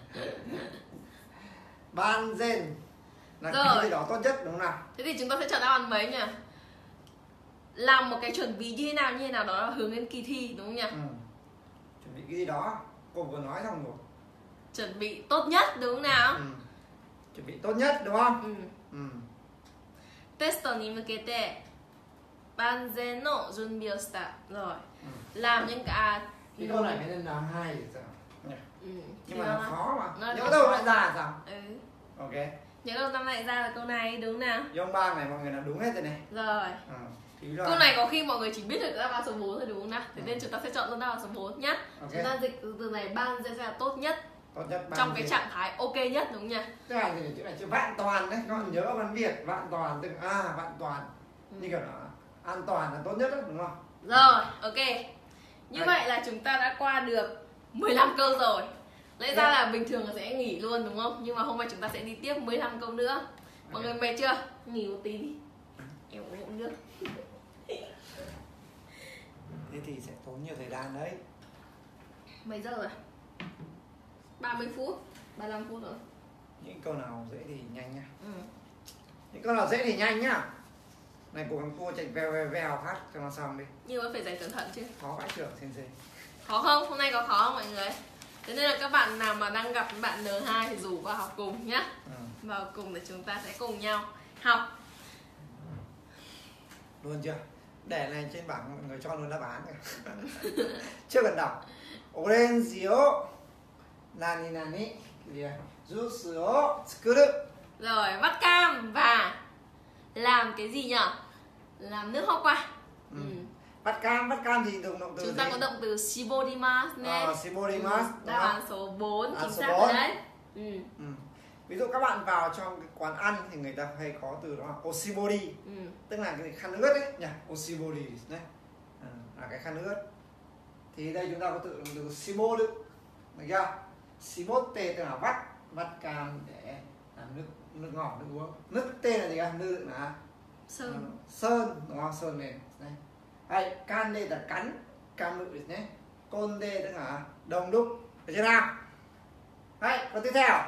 Ban dên là Rồi. cái gì đó tốt nhất đúng không nào? Thế thì chúng ta sẽ chọn đáp án mấy nhỉ? Làm một cái chuẩn bị như thế nào như thế nào đó là hướng đến kỳ thi đúng không nhỉ? Ừ. Chuẩn bị cái gì đó. Cô vừa nói xong rồi. Chuẩn bị tốt nhất đúng không nào? Ừ. Chuẩn bị tốt nhất đúng không? Ừ. Ừ. Testo ni mukete banzen no junbi o shita. Rồi. Ừ. Làm những cái Cái câu này phải nên là hai thì sao? Ừ. Nhưng Thì mà nó nó là- khó mà. nó Nhớ là đâu khó. lại ra là sao? Ừ. Ok. Nhớ đâu năm lại ra là câu này đúng không nào? Dòng bang này mọi người làm đúng hết rồi này. Rồi. Ừ. Thì là... Câu này có khi mọi người chỉ biết được đáp án số bốn thôi đúng không nào? Thế nên chúng ta sẽ chọn đáp án số bốn nhá. Ok. Chúng ta dịch từ từ này ban sẽ là tốt nhất Tốt nhất ban trong cái gì? trạng thái ok nhất đúng không nhỉ? Tức là gì? Chữ này chữ vạn toàn đấy. Các bạn nhớ văn Việt vạn toàn tức là à vạn toàn. Ừ. Như kiểu là an toàn là tốt nhất đó, đúng không? Rồi, ok. Như Đây. vậy là chúng ta đã qua được mười lăm câu rồi. Lẽ ra là bình thường là sẽ nghỉ luôn đúng không? Nhưng mà hôm nay chúng ta sẽ đi tiếp mười lăm câu nữa. Mọi người mệt chưa? Nghỉ một tí đi. Em uống ngụm nước. Thế thì sẽ tốn nhiều thời gian đấy. Mấy giờ rồi? ba mươi phút, ba mươi lăm phút rồi. Những câu nào dễ thì nhanh nhá. Ừ. Những câu nào dễ thì nhanh nhá. Này cố gắng cua chạy vèo vèo vèo phát cho nó xong đi. Nhưng mà phải giải cẩn thận chứ. Khó vãi trưởng sensei. Khó không? Hôm nay có khó không mọi người? Thế nên là các bạn nào mà đang gặp bạn N hai thì rủ vào học cùng nhá. Ừ. Vào cùng để chúng ta sẽ cùng nhau học. Luôn chưa? Để này trên bảng mọi người cho luôn đáp án kìa. Chưa cần đọc. Orange o nani nani juice o tsukuru. Rồi, vắt cam và làm cái gì nhỉ? Làm nước hoa quả. Ừ. Ừ. Vắt cam, vắt cam thì dùng động từ Chúng ta gì? có động từ shiborimasu nhé. Ờ, shiborimasu, Ừ. đúng Đáp không? án số bốn À, chính số xác bốn. rồi đấy. Ừ. Ừ. Ví dụ các bạn vào trong cái quán ăn thì người ta hay có từ đó là oshibori, Ừ. tức là cái khăn ướt đấy nhỉ, oshibori đấy, à, là cái khăn ướt. Thì đây chúng ta có tự động từ shiboru, được chưa? Shibotte tức là vắt, vắt cam để làm nước nước ngọt, nước uống. Nước tên là gì cả? Nước là Sơn. uh, sơn, đúng không? Sơn nền. Đây. Hay can đây là cắn, cam lự nhé. Côn đây tức là đồng đúc, được chưa nào? Hay, còn tiếp theo.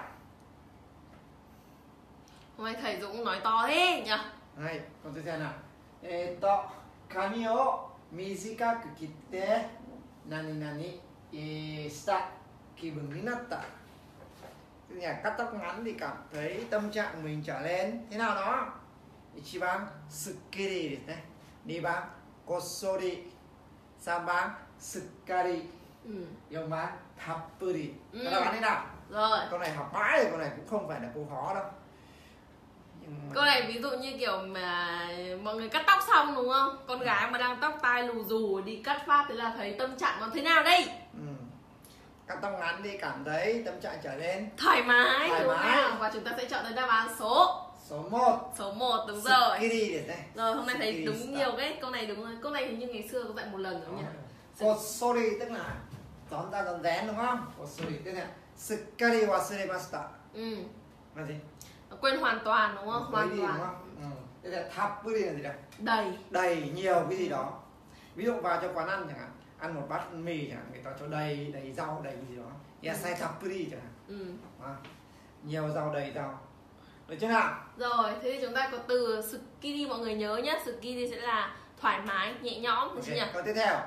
Hôm nay thầy Dũng nói to thế nhỉ? Hay, còn tiếp theo nào. Eto, kami o mijikaku kitte nani nani e, shita kibun ni natta. Tức là cắt tóc ngắn thì cảm thấy tâm trạng mình trở lên thế nào đó. Ichiban sukkiri desu ne. Niban kossori. Samban sukkari. Ừ. Yoban tappuri. Ừ. Các đáp án thế nào? Rồi. Câu này học mãi rồi, câu này cũng không phải là câu khó đâu. Nhưng mà... Câu này ví dụ như kiểu mà mọi người cắt tóc xong đúng không? Con gái mà đang tóc tai lù rù đi cắt phát thế là thấy tâm trạng nó thế nào đây? Ừ. Cắt tóc ngắn đi cảm thấy tâm trạng trở nên Thoải mái, Thoải đúng mái. không? Và chúng ta sẽ chọn tới đáp án số số một. số một đúng rồi. Sukkiri desu ne. Rồi hôm nay thấy Sukkiri đúng shita. nhiều cái câu này đúng rồi. Câu này hình như ngày xưa có dạy một lần rồi nhỉ? Kossori tức là tóm ra tóm rén đúng không? Kossori tức là sukkari wasuremashita. Ừ. Là gì? Quên hoàn toàn đúng không? Quấy Hoàn đi, toàn. đúng không? Ừ. Thế là tappuri là gì đây? Đầy. Đầy nhiều cái gì đó. Ví dụ vào cho quán ăn chẳng hạn, ăn một bát mì chẳng hạn, người ta cho đầy đầy rau đầy cái gì đó. Yasai tappuri chẳng hạn. Ừ. À, nhiều rau đầy rau. Được chưa nào? Rồi, thế thì chúng ta có từ sukiri mọi người nhớ nhé. Sukiri sẽ là thoải mái, nhẹ nhõm, được chưa nhỉ? Câu tiếp theo.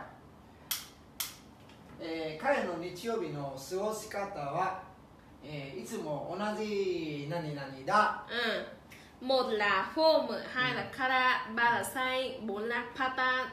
Eh, 彼の日曜日の過ごし方は、eh, いつも同じ何々だ。 Ừ. Một là form, hai là kara, ba là sai, bốn là pattern.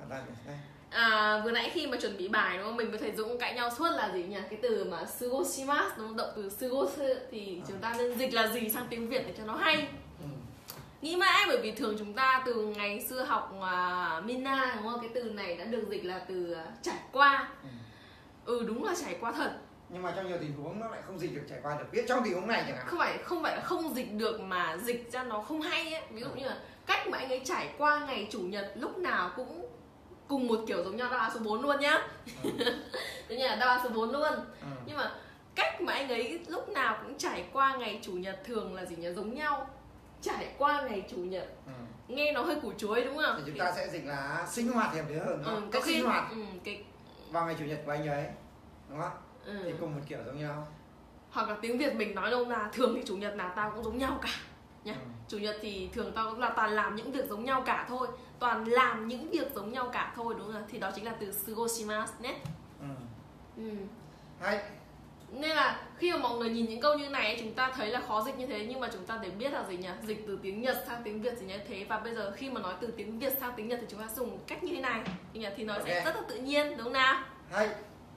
À, vừa nãy khi mà chuẩn bị bài đúng không? Mình với thầy Dũng cãi nhau suốt là gì nhỉ? Cái từ mà sugoshimasu, đúng không? Động từ sugosu thì chúng ta nên dịch là gì sang tiếng Việt để cho nó hay. Ừ. Nghĩ mãi bởi vì thường chúng ta từ ngày xưa học uh, Mina đúng không? Cái từ này đã được dịch là từ uh, trải qua. Ừ. Ừ đúng là trải qua thật. Nhưng mà trong nhiều tình huống nó lại không dịch được trải qua được. Viết trong tình huống này chẳng hạn. Không phải không phải là không dịch được mà dịch ra nó không hay ấy. Ví dụ như là cách mà anh ấy trải qua ngày chủ nhật lúc nào cũng cùng một kiểu giống nhau, đáp án số bốn luôn nhá. Ừ. Thế như là đáp án số bốn luôn. Ừ. Nhưng mà cách mà anh ấy lúc nào cũng trải qua ngày chủ nhật thường là gì nhỉ? Giống nhau. Trải qua ngày chủ nhật. Ừ. Nghe nó hơi củ chuối đúng không? Thì chúng ta sẽ dịch là sinh hoạt thì hợp lý hơn. Ừ, Cách sinh hoạt ừ, cái... vào ngày chủ nhật của anh ấy, đúng không? Ừ. Thì cùng một kiểu giống nhau. Hoặc là tiếng Việt mình nói đâu là thường thì chủ nhật nào tao cũng giống nhau cả nhá. Ừ. Chủ nhật thì thường tao cũng là toàn làm những việc giống nhau cả thôi. Toàn làm những việc giống nhau cả thôi, đúng không? Thì đó chính là từ sugoshimasu nhé. Ừ. Ừ. Hay. Nên là khi mà mọi người nhìn những câu như này chúng ta thấy là khó dịch như thế, nhưng mà chúng ta để biết là gì nhỉ? Dịch từ tiếng Nhật sang tiếng Việt gì như thế. Và bây giờ khi mà nói từ tiếng Việt sang tiếng Nhật thì chúng ta dùng cách như thế này thì nó sẽ Ok. rất là tự nhiên, đúng không nào? Hay.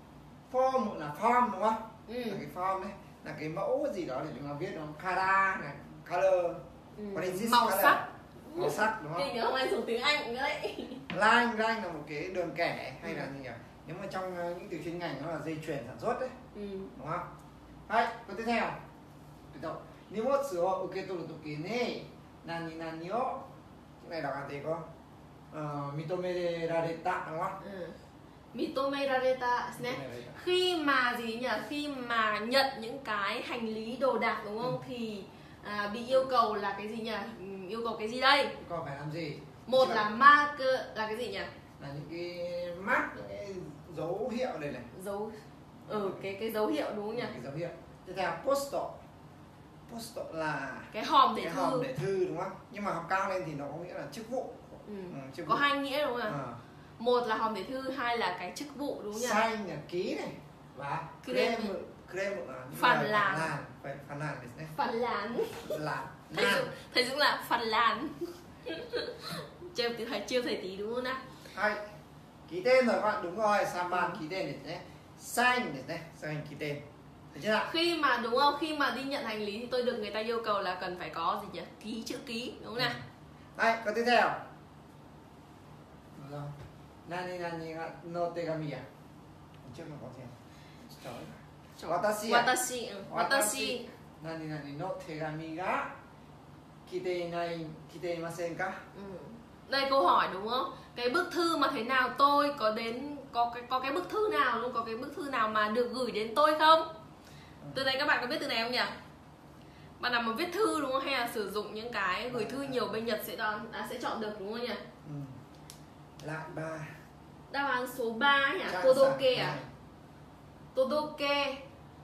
Form là form đúng không? Ừ. Là cái form đấy, là cái mẫu gì đó để chúng ta viết, đúng không? Kara này, color. Ừ. What is this Màu color? sắc. Màu sắc đúng Thì không? nhớ hôm nay dùng tiếng Anh nữa đấy. Line, line là một cái đường kẻ hay là gì nhỉ? Nếu mà trong uh, những từ chuyên ngành nó là dây chuyền sản xuất đấy, Ừ. đúng không? Hay, câu tiếp theo. Tiếp theo. Nimotsu o uketoru toki ni nani nani o, cái này đọc là gì có? Uh, mitomerareta đúng không? Ừ. Mitomerareta nhé. Mitomerareta. Khi mà gì nhỉ? Khi mà nhận những cái hành lý đồ đạc đúng không? Ừ. Thì à, bị yêu cầu là cái gì nhỉ? Ừ, yêu cầu cái gì đây? Còn phải làm gì? Một Chỉ là phải- marker là cái gì nhỉ? là những cái mark, những cái dấu hiệu đây này. Dấu ừ cái cái dấu hiệu đúng không nhỉ? Cái dấu hiệu. Tiếp theo posto. Posto là Cái hòm để cái thư. hòm để thư đúng không? Nhưng mà học cao lên thì nó có nghĩa là chức vụ. Ừ. Ừ, chức Có vụ. hai nghĩa đúng không ạ? Ờ. Một là hòm để thư, hai là cái chức vụ đúng không nhỉ? Sign là ký này, và クレー krem ム krem là những Phàn lời nàn. phàn nàn phải phàn nàn đấy Phần Lan. là Thầy nàn Dũng, thầy Dũng là Phần Lan. Trêu từ thầy trêu thầy tí đúng không nào? hay ký tên rồi các bạn, đúng rồi, Samban ký tên đấy nhé, sign đấy này, sign ký tên được chưa nào? Khi mà đúng không, khi mà đi nhận hành lý thì tôi được người ta yêu cầu là cần phải có gì nhỉ, ký chữ ký đúng không nào? Đây, câu tiếp theo. Rồi. Nani nani ga no tegami à? Trước mà có gì? Trời. Watashi. à? Watashi, ừ. Watashi. Nani nani no tegami ga kite inai kite imasen ka? Ừ. Đây câu hỏi đúng không? Cái bức thư mà thế nào tôi có đến có cái có cái bức thư nào luôn, có cái bức thư nào mà được gửi đến tôi không? Từ này các bạn có biết từ này không nhỉ? Bạn nào mà viết thư đúng không, hay là sử dụng những cái gửi thư nhiều bên Nhật sẽ đón à, sẽ chọn được đúng không nhỉ? Ừ. Lại ba. Đáp án số ba nhỉ? Trạng Todoke sản à? này. Todoke.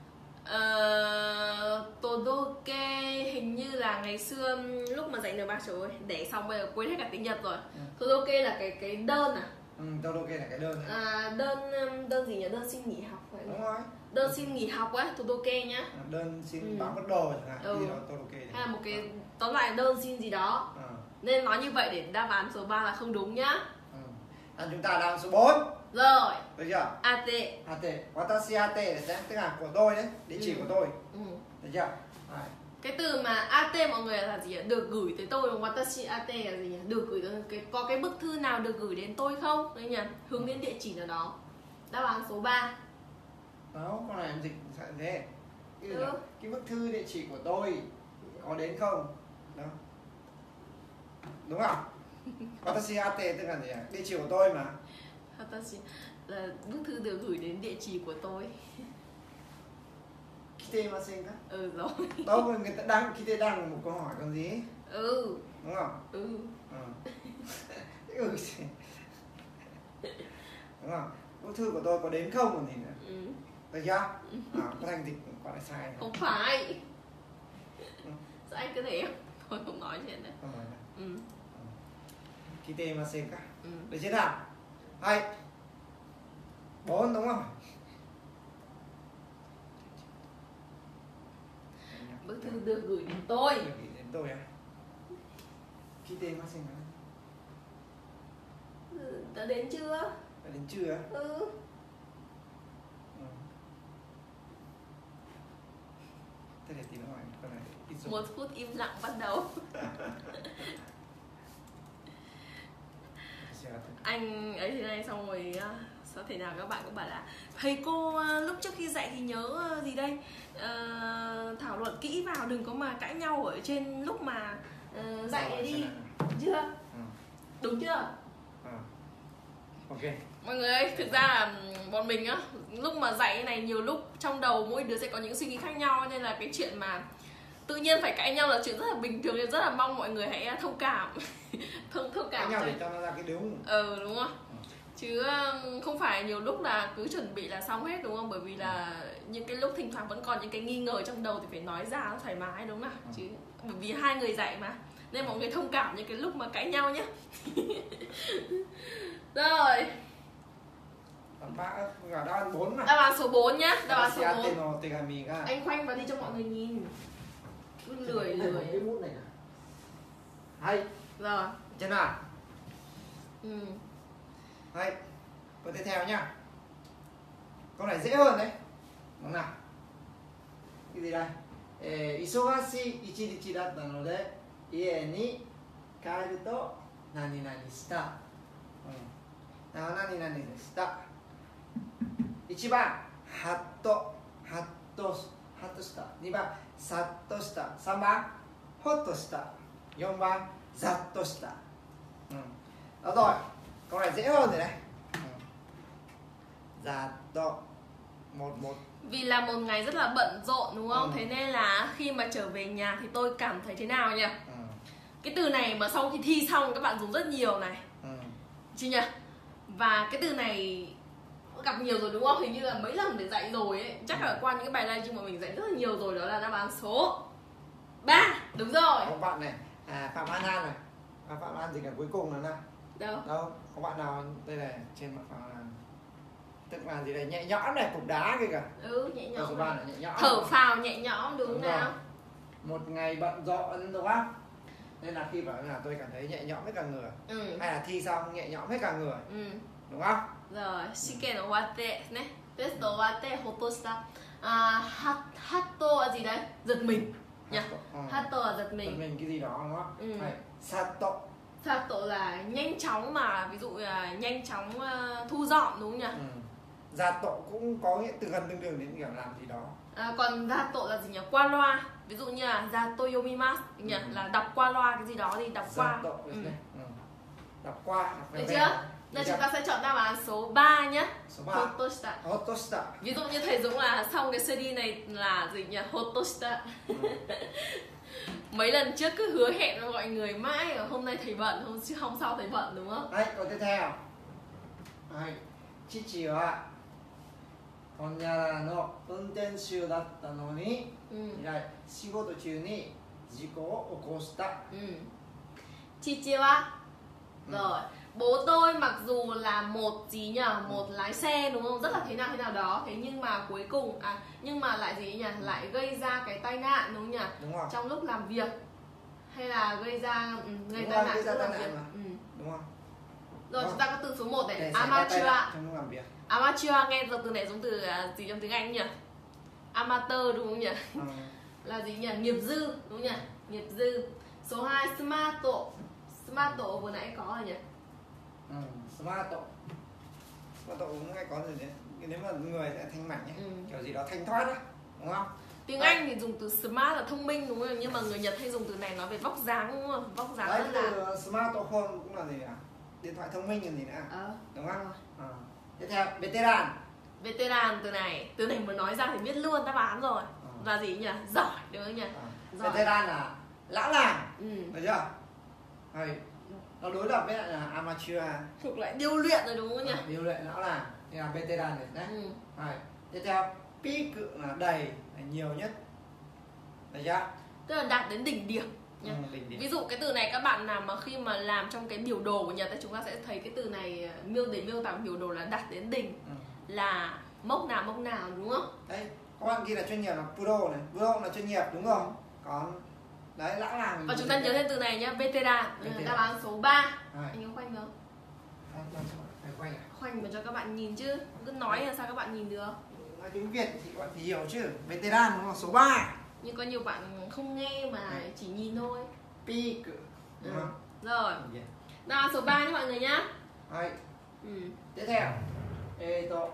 Ờ, Todoke hình như là ngày xưa lúc mà dạy N ba, trời ơi, để xong bây giờ quên hết cả tiếng Nhật rồi. Ừ. Todoke là cái cái đơn à? Ừ, Todoke là cái đơn này. À, đơn đơn gì nhỉ? Đơn xin nghỉ học phải Đúng không? rồi. Đơn xin nghỉ học á, Todoke nhá. Đơn xin Ừ. bán mất đồ chẳng hạn, Ừ. gì đó Todoke. Hay là một cái tóm lại đơn xin gì đó. Ừ. Nên nói như vậy để đáp án số ba là không đúng nhá. Ừ. À, chúng ta đang số bốn. Rồi, Được chưa? ate. Ate, watashi ate đấy, tức là của tôi đấy, địa chỉ Ừ. của tôi. Ừ. Được chưa? Đấy. Cái từ mà ate mọi người là gì ạ? Được gửi tới tôi, đúng không? Watashi ate là gì nhỉ? Được gửi tới cái có cái bức thư nào được gửi đến tôi không? Đấy nhỉ? Hướng đến địa chỉ nào đó. Đáp án số ba. Đó, con này em dịch sẽ thế. Cái, Ừ. cái bức thư địa chỉ của tôi có đến không? Đó. Đúng không? Watashi ate tức là gì ạ? Địa chỉ của tôi mà. Watashi là bức thư được gửi đến địa chỉ của tôi. Kitemasen ka? Ừ rồi. Đâu mà người ta đang Kite đang một câu hỏi còn gì? Ừ. Đúng không? Ừ. Ừ. Ừ. Đúng không? Bức thư của tôi có đến không còn gì nữa? Ừ. Được chưa? À, có thành dịch còn lại sai. Không phải. Ừ. Sao anh cứ thế không? Thôi không nói chuyện đấy. Không phải là Ừ. Kitemasen ka? Ừ. Được chưa nào? Hai. Bốn đúng không? Bức thư được gửi đến tôi. Được gửi đến tôi à? Kitemasen ka? Ừ, đã đến chưa? Đã đến chưa á? Ừ. Ừ. Thế để tí nữa hỏi con này ít dùng. Một phút im lặng bắt đầu. Anh ấy thế này xong rồi uh, sao thể nào các bạn cũng bảo là thầy cô uh, lúc trước khi dạy thì nhớ uh, gì đây, uh, thảo luận kỹ vào, đừng có mà cãi nhau ở trên lúc mà uh, dạy này đi. Chưa? Ừ. Đúng chưa? À. Ok. Mọi người ơi, thực ra là bọn mình á, lúc mà dạy cái này nhiều lúc trong đầu mỗi đứa sẽ có những suy nghĩ khác nhau, nên là cái chuyện mà tự nhiên phải cãi nhau là chuyện rất là bình thường, nên rất là mong mọi người hãy thông cảm. thông thông cảm Cãi nhau cho để cho nó ra cái đúng. ờ đúng không? Chứ không phải nhiều lúc là cứ chuẩn bị là xong hết đúng không? Bởi vì là những cái lúc thỉnh thoảng vẫn còn những cái nghi ngờ trong đầu thì phải nói ra nó thoải mái đúng không nào? Chứ bởi vì hai người dạy mà, nên mọi người thông cảm những cái lúc mà cãi nhau nhé. Rồi. Ba đáp án bốn mà. Đáp án số bốn nhá, đáp án số bốn. Ateno tegami ga. Anh khoanh vào đi cho mọi người nhìn. Cứ lười lười. Cái mút này. Hay. Rồi. Chân nào? Ừ. Hay. Câu tiếp theo nhá. Câu này dễ hơn đấy. Đúng nào? Cái gì đây? Eh, isogashi ichinichi datta node ie ni kaeru to nani nani shita. Ừ. Nào nani nani shita. Ichiban hatto hatto hatto shita. Ni ban satto shita. San ban hotto shita. Bốn ban zatto shita. Ừ. Đó rồi. Câu này dễ hơn rồi đấy. Ừ. Zatto một một. Vì là một ngày rất là bận rộn đúng không? Ừ. Thế nên là khi mà trở về nhà thì tôi cảm thấy thế nào nhỉ? Ừ. Cái từ này mà sau khi thi xong các bạn dùng rất nhiều này. Ừ. Chứ nhỉ? Và cái từ này gặp nhiều rồi đúng không? Hình như là mấy lần để dạy rồi ấy. Chắc là qua những cái bài livestream mà mình dạy rất là nhiều rồi. Đó là đáp án số ba. Đúng rồi. Có bạn này, à, Phạm An An này. À, Phạm An gì cả cuối cùng là nào? Đâu? Đâu? Có bạn nào đây này trên mặt Phạm An An. tức là gì đây, nhẹ nhõm này, cục đá kia cả. Ừ, nhẹ Câu số nhõm. ba là nhẹ nhõm. Thở phào nhẹ nhõm đúng, Đúng nào. rồi. Một ngày bận rộn đúng không? Nên là khi bảo là tôi cảm thấy nhẹ nhõm hết cả người. Ừ. Hay là thi xong nhẹ nhõm hết cả người. Ừ. Đúng không? Rồi, shike no wate ne. Test no wate hoto shita. À, hat hatto là gì đấy? Giật mình nhỉ? Ừ. Hatto là giật Giật mình. mình cái gì đó đúng không? Ừ. Hay, sato. Sato là nhanh chóng mà, ví dụ là nhanh chóng uh, thu dọn đúng không nhỉ? Ừ. Sato cũng có nghĩa từ gần tương đương đến kiểu làm gì đó. À, còn sato là gì nhỉ? Qua loa. Ví dụ như là sato yomimasu nhỉ? Ừ. Là đọc qua loa cái gì đó thì đọc qua. Sato. Ừ. Ừ. Đọc qua. Đọc Được về. chưa? Nên chúng ta sẽ chọn đáp án số ba nhé. Số ba. Hotoshita. Hotoshita. Ví dụ như thầy Dũng là xong cái xê đê này là gì nhỉ? Hotoshita. Ừ. Mấy lần trước cứ hứa hẹn với mọi người mãi, ở hôm nay thầy bận, hôm hôm sau thầy bận đúng không? Đấy, câu tiếp theo. Đấy. Chichi wa Honyara no untenshū datta no ni Ừ. Đây, shigoto chū ni jiko o okoshita. Ừ. Chichiwa. Rồi, bố tôi mặc dù là một gì nhỉ? Một lái xe đúng không? Rất là thế nào thế nào đó. Thế nhưng mà cuối cùng à nhưng mà lại gì nhỉ? Lại gây ra cái tai nạn đúng không nhỉ? Đúng không? Trong lúc làm việc. Hay là gây ra ừ, gây Đúng tai rồi, nạn gây ra trong lúc tai làm nạn việc. mà. Ừ. Đúng không? Rồi Đúng chúng ta có từ số một này, Để xảy ra tai amateur. nạn trong lúc làm việc. Amateur nghe từ từ này giống từ à, gì trong tiếng Anh nhỉ? Amateur đúng không nhỉ? Ừ. Là gì nhỉ? Nghiệp dư đúng không nhỉ? Nghiệp dư. Số hai smarto. Smarto vừa nãy có rồi nhỉ? Ừ. Smarto. Smarto cũng hay có gì đấy. Nếu mà người sẽ thanh mảnh ấy. Ừ. Kiểu gì đó thanh thoát á. Đúng không? Tiếng Anh thì dùng từ smart là thông minh đúng không? Nhưng mà người Nhật hay dùng từ này nói về vóc dáng đúng không? Vóc dáng Đấy, rất là từ smartphone cũng là gì ạ? Điện thoại thông minh là gì nữa? ờ, Đúng không? rồi. À. Tiếp theo, veteran. Veteran từ này, từ này mà nói ra thì biết luôn đáp án rồi. Ờ. Là gì nhỉ? Giỏi đúng không nhỉ? À. Giỏi. Veteran là lão làng. Ừ. Được chưa? Hay. Nó đối lập với lại là amateur. Thuộc lại điêu luyện rồi đúng không nhỉ? À, điều luyện lão làng. Thì là veteran đấy. Đấy. Ừ. Hay. Tiếp theo, peak là đầy, là nhiều nhất. Được chưa? Tức là đạt đến đỉnh điểm nhỉ? Ừ, đỉnh điểm. Ví dụ cái từ này các bạn nào mà khi mà làm trong cái biểu đồ của Nhật ấy, chúng ta sẽ thấy cái từ này miêu để miêu tả biểu đồ là đạt đến đỉnh, Ừ. là mốc nào mốc nào đúng không? Đấy, các bạn ghi là chuyên nghiệp là pro này, pro là chuyên nghiệp đúng không? Còn đấy lão làng. Và chúng ta nhớ thêm từ này nhá, veteran. Veteran. Đáp án số ba. Rồi. Anh có khoanh không? À, làm sao? Phải quay à? Khoanh mà cho các bạn nhìn chứ, cứ nói là sao các bạn nhìn được? Nói tiếng Việt thì các bạn phải hiểu chứ. Veteran đúng không? Số ba. Nhưng có nhiều bạn không nghe mà chỉ nhìn thôi. Peak. Đúng Ừ. không? Rồi, đáp án số ba nha mọi người nhá. Đấy. Ừ. Tiếp theo. Eto.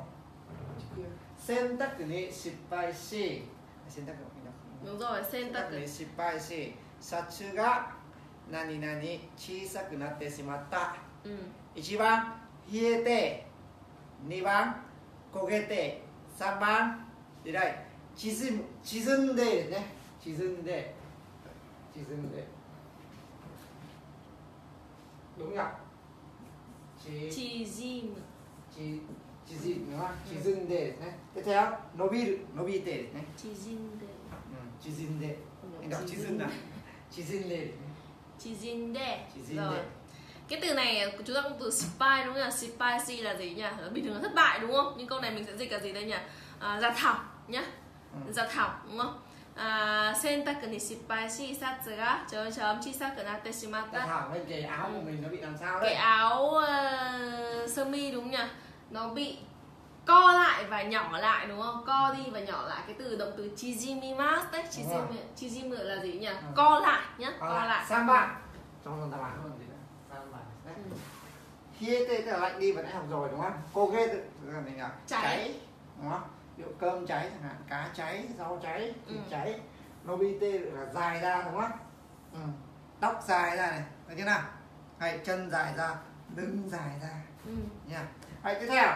Sentaku ni shippai shi. Sentaku ni Đúng rồi, sen tắc. に失敗し、車中が何々小さくなってしまった。 Ừ. いちばん冷えて、にばん焦げて、さんばんでない沈む沈んでですね。沈んで沈んで。đúng không? Chỉ Chi jim. chỉ chỉ gì đúng không? Chỉ dừng để này. Tiếp theo, nobiru, nobite này. Chi jin de. Ừ, chỉ dừng để. Anh đọc chỉ dừng nào. Chỉ dừng để. Chi jin de. Chỉ dừng Rồi. để. Cái từ này chúng ta có từ spy đúng không nhỉ? Spy si là gì nhỉ? Bình thường là thất bại đúng không? Nhưng câu này mình sẽ dịch là gì đây nhỉ? À, giả thảo nhá. Ừ. Giả thảo đúng không? À, sentaku ni shippai shi satsu ga chấm chấm chisaku natte Ta shimatta. thảo lên cái áo của mình nó bị làm sao Cái đấy? áo uh, sơ mi đúng nhỉ? Nó bị co lại và nhỏ lại đúng không? Co đi và nhỏ lại, cái từ động từ chizimimasu đấy. Chizimu, chizimu là gì nhỉ? Ừ. Co lại nhá, Còn co lại lại. sang bạn. Trong phần đáp án còn gì nữa? Sang bạn. Đấy. Ừ. Hiete tức là lạnh đi, vừa nãy học rồi đúng không? Koge tức là mình là Cháy. đúng không? Ví dụ cơm cháy chẳng hạn, cá cháy, rau cháy, thịt Ừ. cháy. Nobite là dài ra đúng không? Ừ. Tóc dài ra này, được chưa nào? Hay chân dài ra, lưng dài ra Ừ. nha. Hay tiếp theo.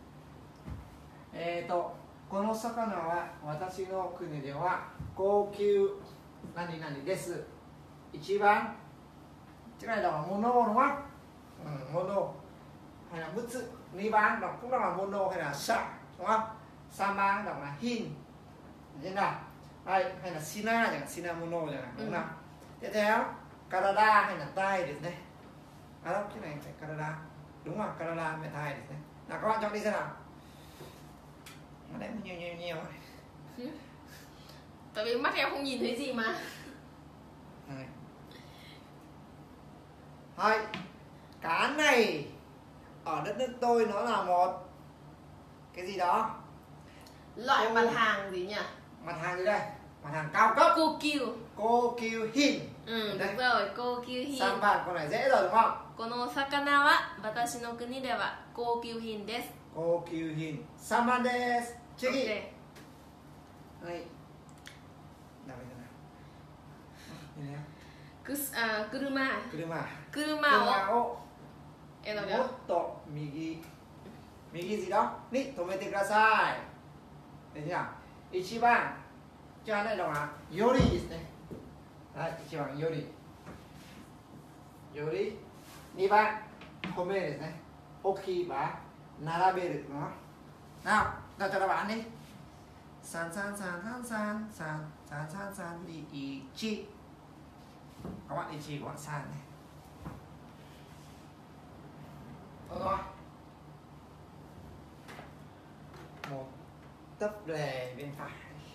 えーと、この魚は私の国では高級何々です。一番 chữ này đọc là mono đúng không? Ừ, mono hay là bút sự ni ban đọc cũng đọc là mono hay là sa đúng không? Saman đọc là hin như nào? Hay hay là sina chẳng hạn, sina mono chẳng hạn đúng Ừ. không? Tiếp theo karada hay là tai được đây. À đâu, cái này phải karada đúng không? Karada với tai được đấy. Nào các bạn chọn đi xem nào. Nó đẹp nhiều nhiều nhiều. Tại vì mắt em không nhìn thấy gì mà. Thôi, cá này ở đất nước tôi nó là một cái gì đó. Loại Cô- mặt hàng gì nhỉ? Mặt hàng gì đây? Mặt hàng cao cấp. Cô kiêu. Cô kiêu hin. Ừ, Đây. đúng rồi, cô kiêu hin. Sang bạn con này dễ rồi đúng không? Kono sakana wa watashi no kuni de wa cô kiêu hin desu. Cô kiêu hin. Saman desu. Chigi. Ok. Đây. Nào bây giờ nào. Nhìn thấy không? Kus, à, kuruma. Kuruma. Kuruma Kuruma o. o. Em nói được. Motto migi. Migi gì đó? Ni tomete kudasai. Thấy chưa nào? Ichiban. Cho anh này đọc là yori desu ne. Đấy, ichiban yori. Yori. Ni ban. Home desu ne. Oki wa naraberu đúng không? Nào, đọc cho đáp án đi. San san san san san san san san san đi ichi. Các bạn ichi của bạn san này. Được rồi. Một tấc lề bên phải.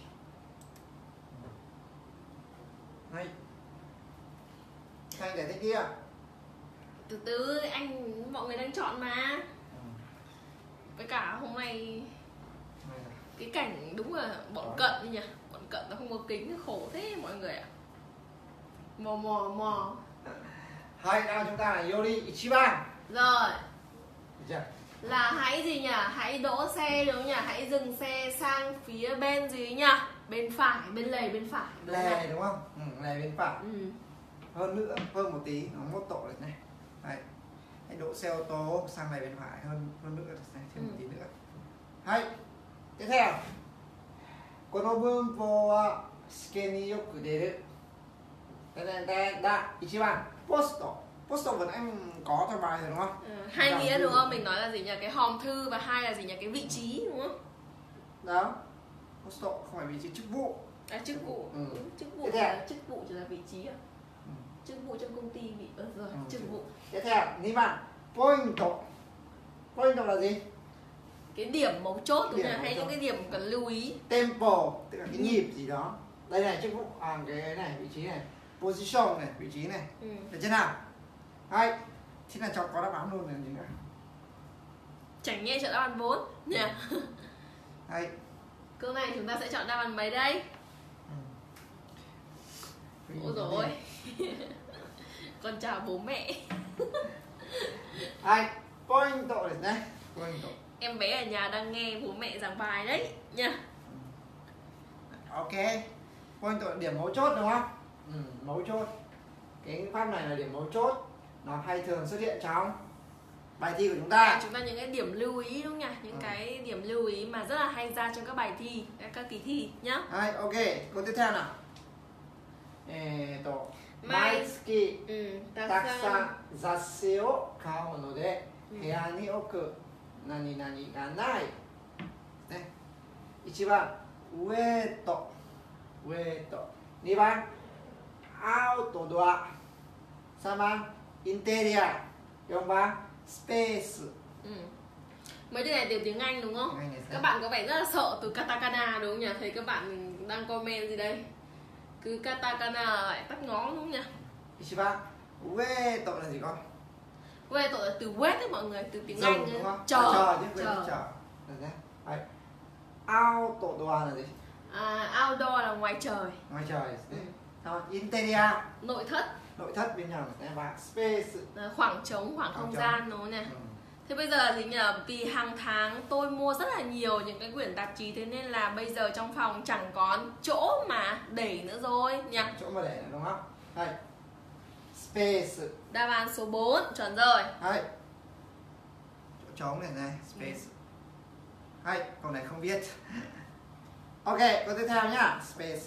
Này. Các anh giải thích kia. Từ từ anh mọi người đang chọn mà. Với cả hôm nay cái cảnh đúng là bọn cận đi nhỉ, bọn cận nó không có kính, khổ thế mọi người ạ. Mò mò mò. Hai nào chúng ta là yori ichiban. Rồi, Được chưa? là hãy gì nhỉ? Hãy đỗ xe đúng không nhỉ? Hãy dừng xe sang phía bên gì nhỉ? Bên phải, bên lề bên phải. Đúng Lề không? đúng không? Ừ, lề bên phải. Ừ. Hơn nữa, hơn một tí, nó mốt tổ này này. Đấy. Hãy đỗ xe ô tô sang lề bên phải hơn hơn nữa này, thêm một Ừ. tí nữa. Hay. Tiếp theo. Kono bunpo wa shike ni yoku deru. Đây đây đây, đây, ichiban. Posto. Posto vừa nãy em có trong bài rồi đúng không? Ừ. Hai Dòng nghĩa thư. đúng không? Mình nói là gì nhỉ? Cái hòm thư và hai là gì nhỉ? Cái vị trí đúng không? Đó. Posto không phải vị trí chức vụ. À, chức vụ. Ừ. Ừ. Chức vụ Tiếp chỉ theo. là chức vụ chỉ là vị trí à? Ừ. Chức vụ trong công ty bị ờ rồi, Ừ, chức chức vụ. Tiếp theo, ni bạn. Pointo. Pointo là gì? Cái điểm mấu chốt đúng Điểm không? mấu Hay chốt. những cái điểm cần lưu ý. Tempo tức là cái nhịp gì đó. Đây này chức vụ, à cái này vị trí này, position này vị trí này, Ừ. được chưa nào? Hay, thế là chọn có đáp án luôn là gì nữa? Chẳng nhẽ chọn đáp án bốn nhỉ? Hay. Câu này chúng ta sẽ chọn đáp án mấy đây? Ừ. Ôi dồi ôi. Con chào bố mẹ. Hay, pointoですね. Pointo. Em bé ở nhà đang nghe bố mẹ giảng bài đấy nha. Ok. Pointo là điểm mấu chốt đúng không? Ừ, mấu chốt. Cái pháp này là điểm mấu chốt. Nó hay thường xuất hiện trong bài thi của chúng ta. Chúng ta những cái điểm lưu ý đúng không nhỉ? Những Ừ. cái điểm lưu ý mà rất là hay ra trong các bài thi, các kỳ thi nhá. Hay, ok. Câu tiếp theo nào. Eh to, Mai- maitsuki Ừ, た ta く sang さん雑誌を買うのでうん部屋に置く何々がない、ね、いちばんウェイトウェイトにばんアウトドアさんばんインテリアよんばんスペース Ừ. Mấy cái này đều tiếng Anh đúng không? Tiếng Anh này Các sao? bạn có vẻ rất là sợ từ katakana đúng không nhỉ? Thấy các bạn đang comment gì đây? Cứ katakana lại tắt ngón đúng không nhỉ? いちばんウェイト là gì con? Quê tội là từ wait đấy mọi người, từ tiếng Dừng Anh đúng không? chờ, À, chờ chứ quên chờ. chờ. Được đấy. Đấy. Outdoor là gì? À, outdoor là ngoài trời, Ngoài trời. Ừ. Xong interior nội thất nội thất bên nhau này và space. là khoảng trống, khoảng Khoảng không trống. gian đúng không nhỉ? Ừ. Thế bây giờ là gì nhỉ? Vì hàng tháng tôi mua rất là nhiều những cái quyển tạp chí, thế nên là bây giờ trong phòng chẳng có chỗ mà để nữa rồi nhỉ? Chỗ mà để đúng không? Đây. Space. Đáp án số bốn, chuẩn rồi. Đây. Chỗ trống này này, space. Đây, câu này không biết. Ok, câu tiếp theo nhá. Space.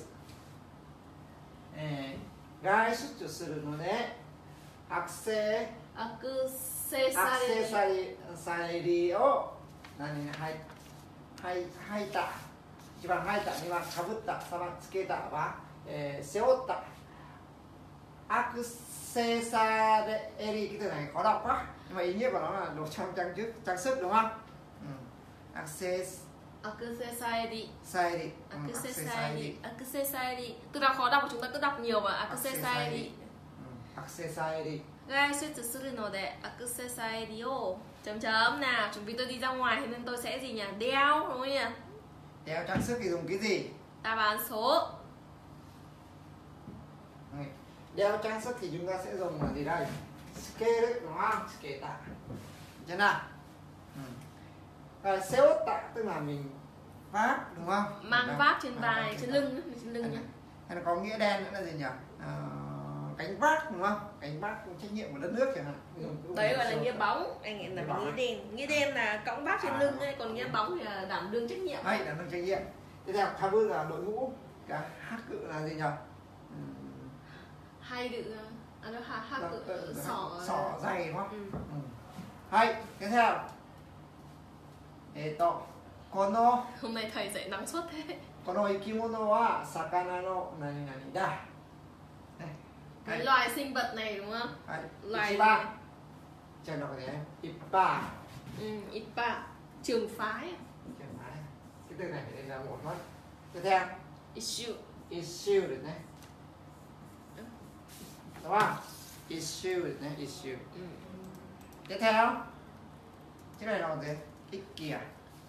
Eh, 外出するので、アクセ À, cứ xê アク sa セサリサリーを何はいはい履いた一番履いた二番かぶった三番つけたは、えー、背負ったアクセサリーcái từ này khó đọc quá nhưng mà ý nghĩa của nó là đồ trong trang sức trang sức đúng không? Ừ. Access Akusesai Sai đi. Ừ, Akusesai Akusesai Từ nào khó đọc chúng ta cứ đọc nhiều mà. Akusesai Akusesai đi. Gai suy suru no de akusesai o chấm chấm nào, chuẩn bị tôi đi ra ngoài nên tôi sẽ gì nhỉ? Đeo đúng không nhỉ? Đeo trang sức thì dùng cái gì? Đáp án số. Đeo trang sức thì chúng ta sẽ dùng là gì đây? Ske đấy đúng không? Ske tạ. Chưa nào? Ừ. À, xéo tạ tức là mình vác đúng không? Mang Đấy. vác trên vai, À, trên lưng, trên lưng nhá. Hay là có nghĩa đen nữa là gì nhỉ? À, cánh vác đúng không? Cánh vác trách nhiệm của đất nước chẳng hạn. Đấy gọi là nghĩa bóng, anh em là nghĩa đen. Nghĩa đen là cõng vác trên lưng ấy, còn nghĩa bóng thì là đảm đương trách nhiệm. Đấy, đảm đương trách nhiệm. Tiếp theo, tham bước là đội mũ. Cả hát cự là gì nhỉ? Ừ. Hay đự à, nó hát hát cự sỏ sỏ dày đúng không? Ừ. Ừ. Hay, tiếp theo. Eto, kono Hôm nay thầy dạy năng suất thế. kono ikimono wa sakana no nani nani da. Đây. Cái Đây. loài sinh vật này đúng không? Đấy. Loài Ichiba. Chẳng đọc cái này. Ippa. Ừ, Ippa, trường phái. Chẳng phải. Cái từ này phải đây là một mất. Tiếp theo. Issue. Issue được này. Đúng không? Issue được này. Issue. Ừ. Tiếp theo. Cái này là gì? Ikki à?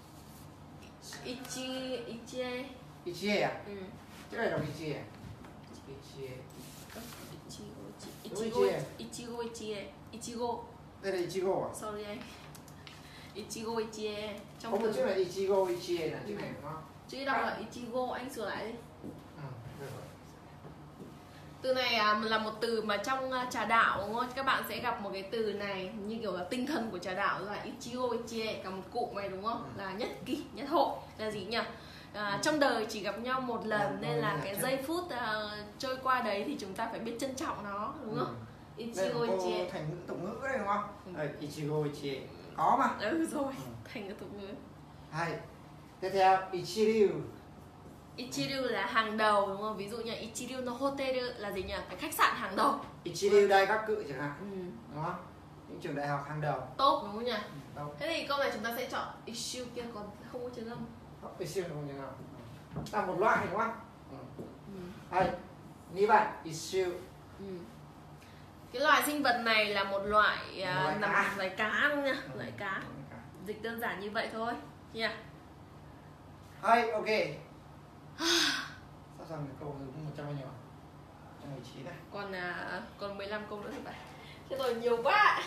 Ichi, Ichie. Ichie à? Ừ. Cái này là Ichie à? Ichie. Ichigo, Đúng Ichigo, Ichie. Ichigo, Ichie. Ichigo. Đây là Ichigo à? Sorry anh. Ichigo, Ichie. Trong Có một từ chữ là Ichigo, Ichie là chữ này đúng không? chữ đọc là Ichigo, anh sửa lại đi. Ừ, được rồi. Từ này à, là một từ mà trong à, trà đạo đúng không? Các bạn sẽ gặp một cái từ này như kiểu là tinh thần của trà đạo là Ichigo, Ichie. Cả một cụm này đúng không? Ừ. Là nhất kỷ, nhất hộ. Là gì nhỉ? À, trong đời chỉ gặp nhau một lần Ừ, nên ừ, là là cái chân- giây phút à, trôi qua đấy thì chúng ta phải biết trân trọng nó đúng không? Ừ. Đây Ichigo, là cô Ichie. thành ngữ tục ngữ đấy đúng không? Ừ. Đây, Ichigo, Ichie. Có mà. Ừ rồi, Ừ. thành cái tục ngữ. Hay. Tiếp theo, Ichiryu. Ichiru là hàng đầu đúng không? Ví dụ như Ichiru no hotel là gì nhỉ? Cái khách sạn hàng đầu. Ichiryu đây các cự chẳng hạn. Ừ. Đúng không? Những trường đại học hàng đầu. Top đúng không nhỉ? Ừ, đâu? Thế thì câu này chúng ta sẽ chọn issue kia còn không có chữ âm. Ichiryu không như nào? Là một loại đúng không? Ừ. Ừ. Hay. Như vậy, Ichiryu. Ừ. Cái loài sinh vật này là một loại Một à, loại nằm cá. loài cá đúng không nhỉ? Ừ. Loài cá. Dịch đơn giản như vậy thôi. Nha. Hay, ok. Sao rằng cái câu cũng một trăm bao nhiêu? một trăm mười chín này. Còn à, còn mười lăm câu nữa thì phải. Thế rồi nhiều quá.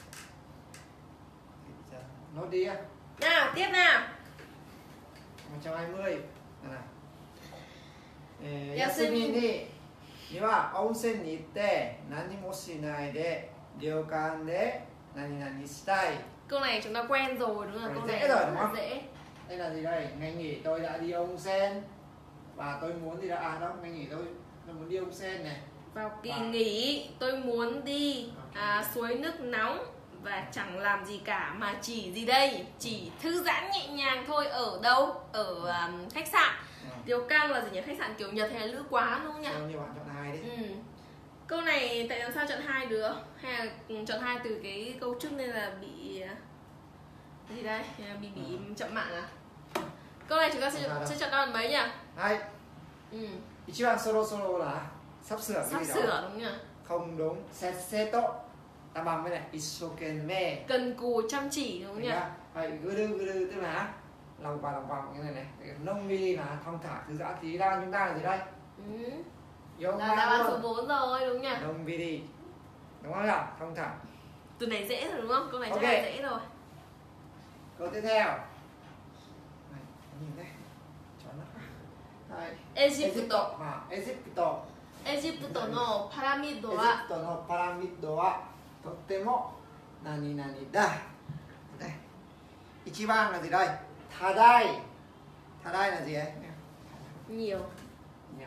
Nốt đi á. Nào, tiếp nào. một trăm hai mươi. Nào. Eh, Yasumi. Yasumi ni ni wa onsen ni itte nani mo shinai de ryokan de nani nani shitai. Câu này chúng ta quen rồi đúng không? Câu Câu này này dễ rồi, rất đúng là không? dễ. Đây là gì đây? Ngày nghỉ tôi đã đi onsen và tôi muốn gì đã à đâu, ngày nghỉ tôi tôi muốn đi onsen này. Vào kỳ Và- nghỉ tôi muốn đi à, suối nước nóng và chẳng làm gì cả mà chỉ gì đây? Chỉ thư giãn nhẹ nhàng thôi. Ở đâu? Ở um, khách sạn. Ừ. Điều cang là gì nhỉ? Khách sạn kiểu Nhật hay là lữ quán đúng không nhỉ? Bao nhiêu bạn chọn hai đi. Ừ. Câu này tại làm sao chọn hai được? Hay là ừ, chọn hai từ cái câu trước nên là bị à, gì đây? À, bị bị chậm mạng à? Câu này chúng ta sẽ, Không sao đâu. sẽ chọn đáp án mấy nhỉ? Hai. Ừ. Ichiban soro soro là sắp sửa cái Sắp gì sửa đó. đúng nhỉ? Không đúng. Setseto. Ta bằng với này isokenme. Cần cù chăm chỉ đúng nhỉ? Vậy gư gư tức là lòng vào lòng vòng như này này. Nông mi là thong thả thư giãn tí ra chúng ta là gì đây? Ừ. Yêu Là đáp án số luôn. bốn rồi đúng nhỉ? Nông vi đi. Đúng không nào? Thong thả. Từ này dễ rồi đúng không? Câu này Ok. chắc là dễ rồi. Câu tiếp theo. Này, nhìn đây. Cho nó. Hai. Egypto. À, Egypto. Egypto no pyramid wa Egypto no pyramid wa totemo nani nani da. Đây. Ichiban là gì đây? Tadai. Tadai là gì ấy? nhiều. Nhiều.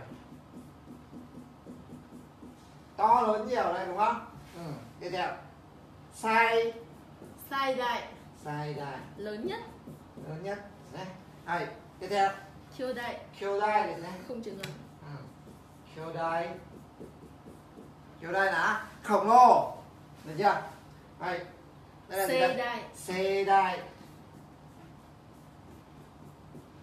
To lớn nhiều này đúng không? Ừ. Tiếp theo. Sai. Sai đại Sai đai. lớn nhất. Lớn nhất. Đây. Đây. Tiếp theo. Chiêu đại Kyodai là gì đây? không trường hợp. Ừ. Kyodai. Kyodai là khổng lồ. Được chưa? Đây. Đây là gì Xê đây? đại Xê đai.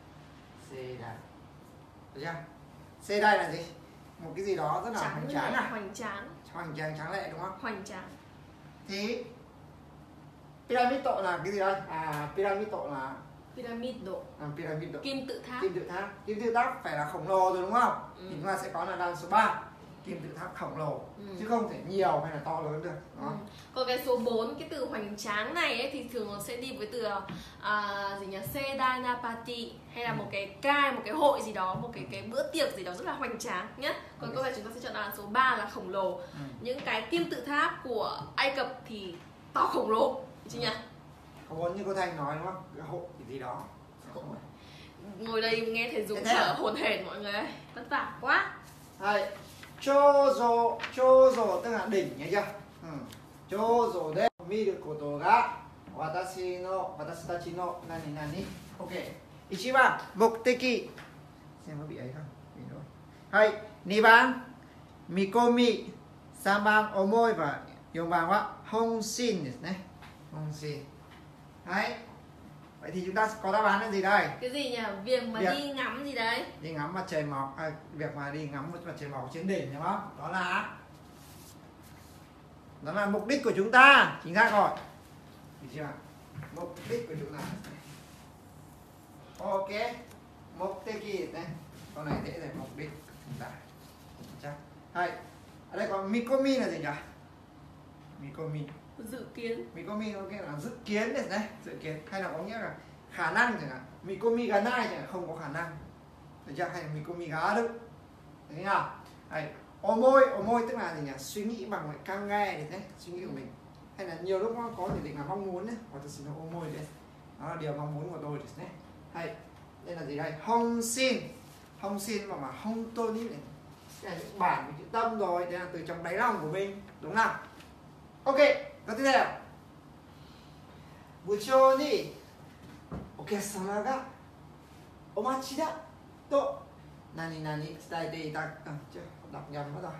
Sedai. Được chưa? Sedai là gì? Một cái gì đó rất là Trắng hoành lệ, tráng à? hoành tráng. Hoành tráng, tráng lệ đúng không? Hoành tráng. Thì pyramid độ là cái gì đây? À, pyramid độ là Pyramid độ. à, pyramid độ. Kim tự tháp. Kim tự tháp. Kim tự tháp phải là khổng lồ rồi đúng không? Ừ. Thì chúng ta sẽ có là đằng số ba. Kim tự tháp khổng lồ. Ừ. Chứ không thể nhiều hay là to lớn được. Đúng Ừ. không? Còn cái số bốn, cái từ hoành tráng này ấy, thì thường nó sẽ đi với từ à, gì nhỉ? Sedanapati, hay là Ừ. một cái cai, một cái hội gì đó, một cái cái bữa tiệc gì đó rất là hoành tráng nhé. Còn Ừ. câu này chúng ta sẽ chọn đáp án số ba là khổng lồ. Ừ. Những cái kim tự tháp của Ai Cập thì to khổng lồ, được chưa nhỉ? Không muốn như cô Thanh nói đúng không? Cái hộ cái gì đó. Ngồi đây nghe thầy Dũng Thế thế thở à? hổn hển mọi người ơi, vất vả quá. Hay. Chozo, chozo tức là đỉnh nhớ chưa? Ừ. Chozo de miru koto ga watashi no watashi tachi no nani nani. Ok. Ichiban mokuteki. Xem có bị ấy không? Bị rồi. Hay. Niban mikomi. Samban omoi và yonban wa honshin desu ne. Honshin. Đấy. Vậy thì chúng ta có đáp án là gì đây? Cái gì nhỉ? Việc mà Việc. đi ngắm gì đấy? Đi ngắm mặt trời mọc, à, việc mà đi ngắm mặt trời mọc trên đỉnh đúng không? Đó là đó là mục đích của chúng ta, chính xác rồi. Được chưa? Mục đích của chúng ta. Ok. Mục đích này. Câu này dễ rồi, mục đích của chúng ta. Chắc. Hay. Ở đây có mikomi là gì nhỉ? Mikomi. Dự kiến. Mikomi có nghĩa là dự kiến đấy, đấy, dự kiến hay là có nghĩa là khả năng chẳng hạn. Mikomi ga nai chẳng hạn, không có khả năng. Được chưa? Hay là mikomi ga được. Thế nào? Hay omoi, omoi tức là gì nhỉ? Suy nghĩ bằng lại càng nghe đấy, đấy, suy nghĩ của mình. Hay là nhiều lúc nó có thể định là mong muốn đấy, hoặc là xin là omoi đấy. Đó là điều mong muốn của tôi đấy. Hay đây là gì đây? Honshin. Honshin mà mà hontoni này. Cái này những bản của chữ tâm rồi, đây là từ trong đáy lòng của mình, đúng không? Ok. Câu tiếp theo. 部長にお客様がお待ちだと何々伝えていた。À, chưa, đọc nhầm mất rồi.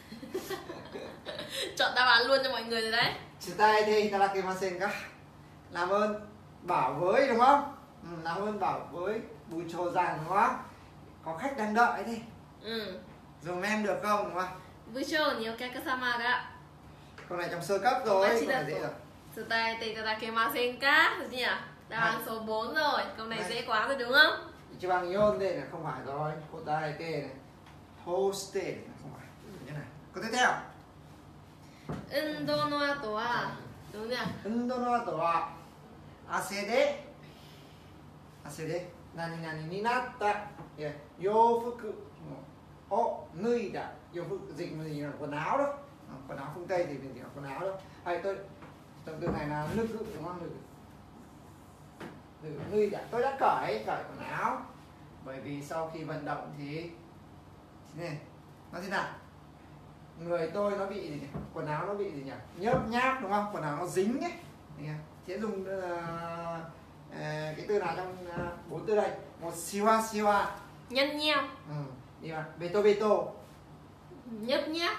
Chọn đáp án luôn cho mọi người rồi đấy. 伝えていただけませんか? Làm ơn bảo với đúng không? Ừ, làm ơn bảo với bù trồ rằng đúng không? Có khách đang đợi đi. Ừ. Dùng em được không đúng không? 部長にお客様が Câu này trong sơ cấp rồi, Omachi câu này da dễ to. rồi. 伝えていただけませんか? Được chưa nhỉ? Đáp án số bốn rồi. Câu này Hai. dễ quá rồi đúng không? Ichiban yon đây là không phải rồi. Kodaete này. Hoste này không phải. Như này. Câu tiếp theo. 運動の後はどうね。 運動の後は汗で汗で何々になったいや洋服を脱いだ洋服dịch gì là quần áo đó. Quần áo phương Tây thì mình chỉ là quần áo đó. Hay tôi động từ này là nực đúng không? Nực nực đã tôi đã cởi cởi quần áo bởi vì sau khi vận động thì này nó thế nào? Người tôi nó bị gì nhỉ? Quần áo nó bị gì nhỉ? Nhớp nháp đúng không? Quần áo nó dính ấy. Sẽ dùng uh, uh, cái từ nào trong uh, bốn từ đây? Một siwa siwa. Nhăn nheo. Ừ. Đi vào beto beto. Nhấp nháp.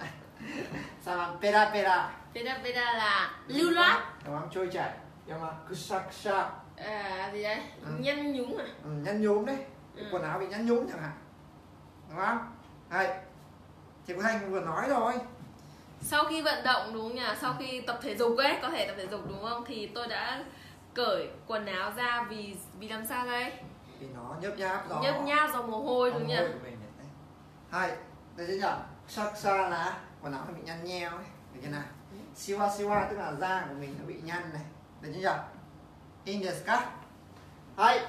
Sao mà pera pera. Peda peda là lưu loát. Đúng không? Trôi chảy. Nhưng mà kusha kusha. À gì đấy? Ừ. Nhăn nhúm à? Ừ, nhăn nhúm đấy. Ừ. Quần áo bị nhăn nhúm chẳng hạn. Đúng không? Đây. Chị Quốc Thanh vừa nói rồi. Sau khi vận động đúng không nhỉ? Sau khi tập thể dục ấy, có thể tập thể dục đúng không? Thì tôi đã cởi quần áo ra vì vì làm sao đây? Vì nó nhớp nháp do Nhớp nháp do mồ hôi đúng mồ nhỉ? hôi của mình đấy. Hai. Đây chứ nhỉ? Saksa là quần áo nó bị nhăn nheo ấy. Được chưa nào? Siwa siwa tức là da của mình nó bị nhăn này. Được chưa nhỉ? In desu ka? Hai.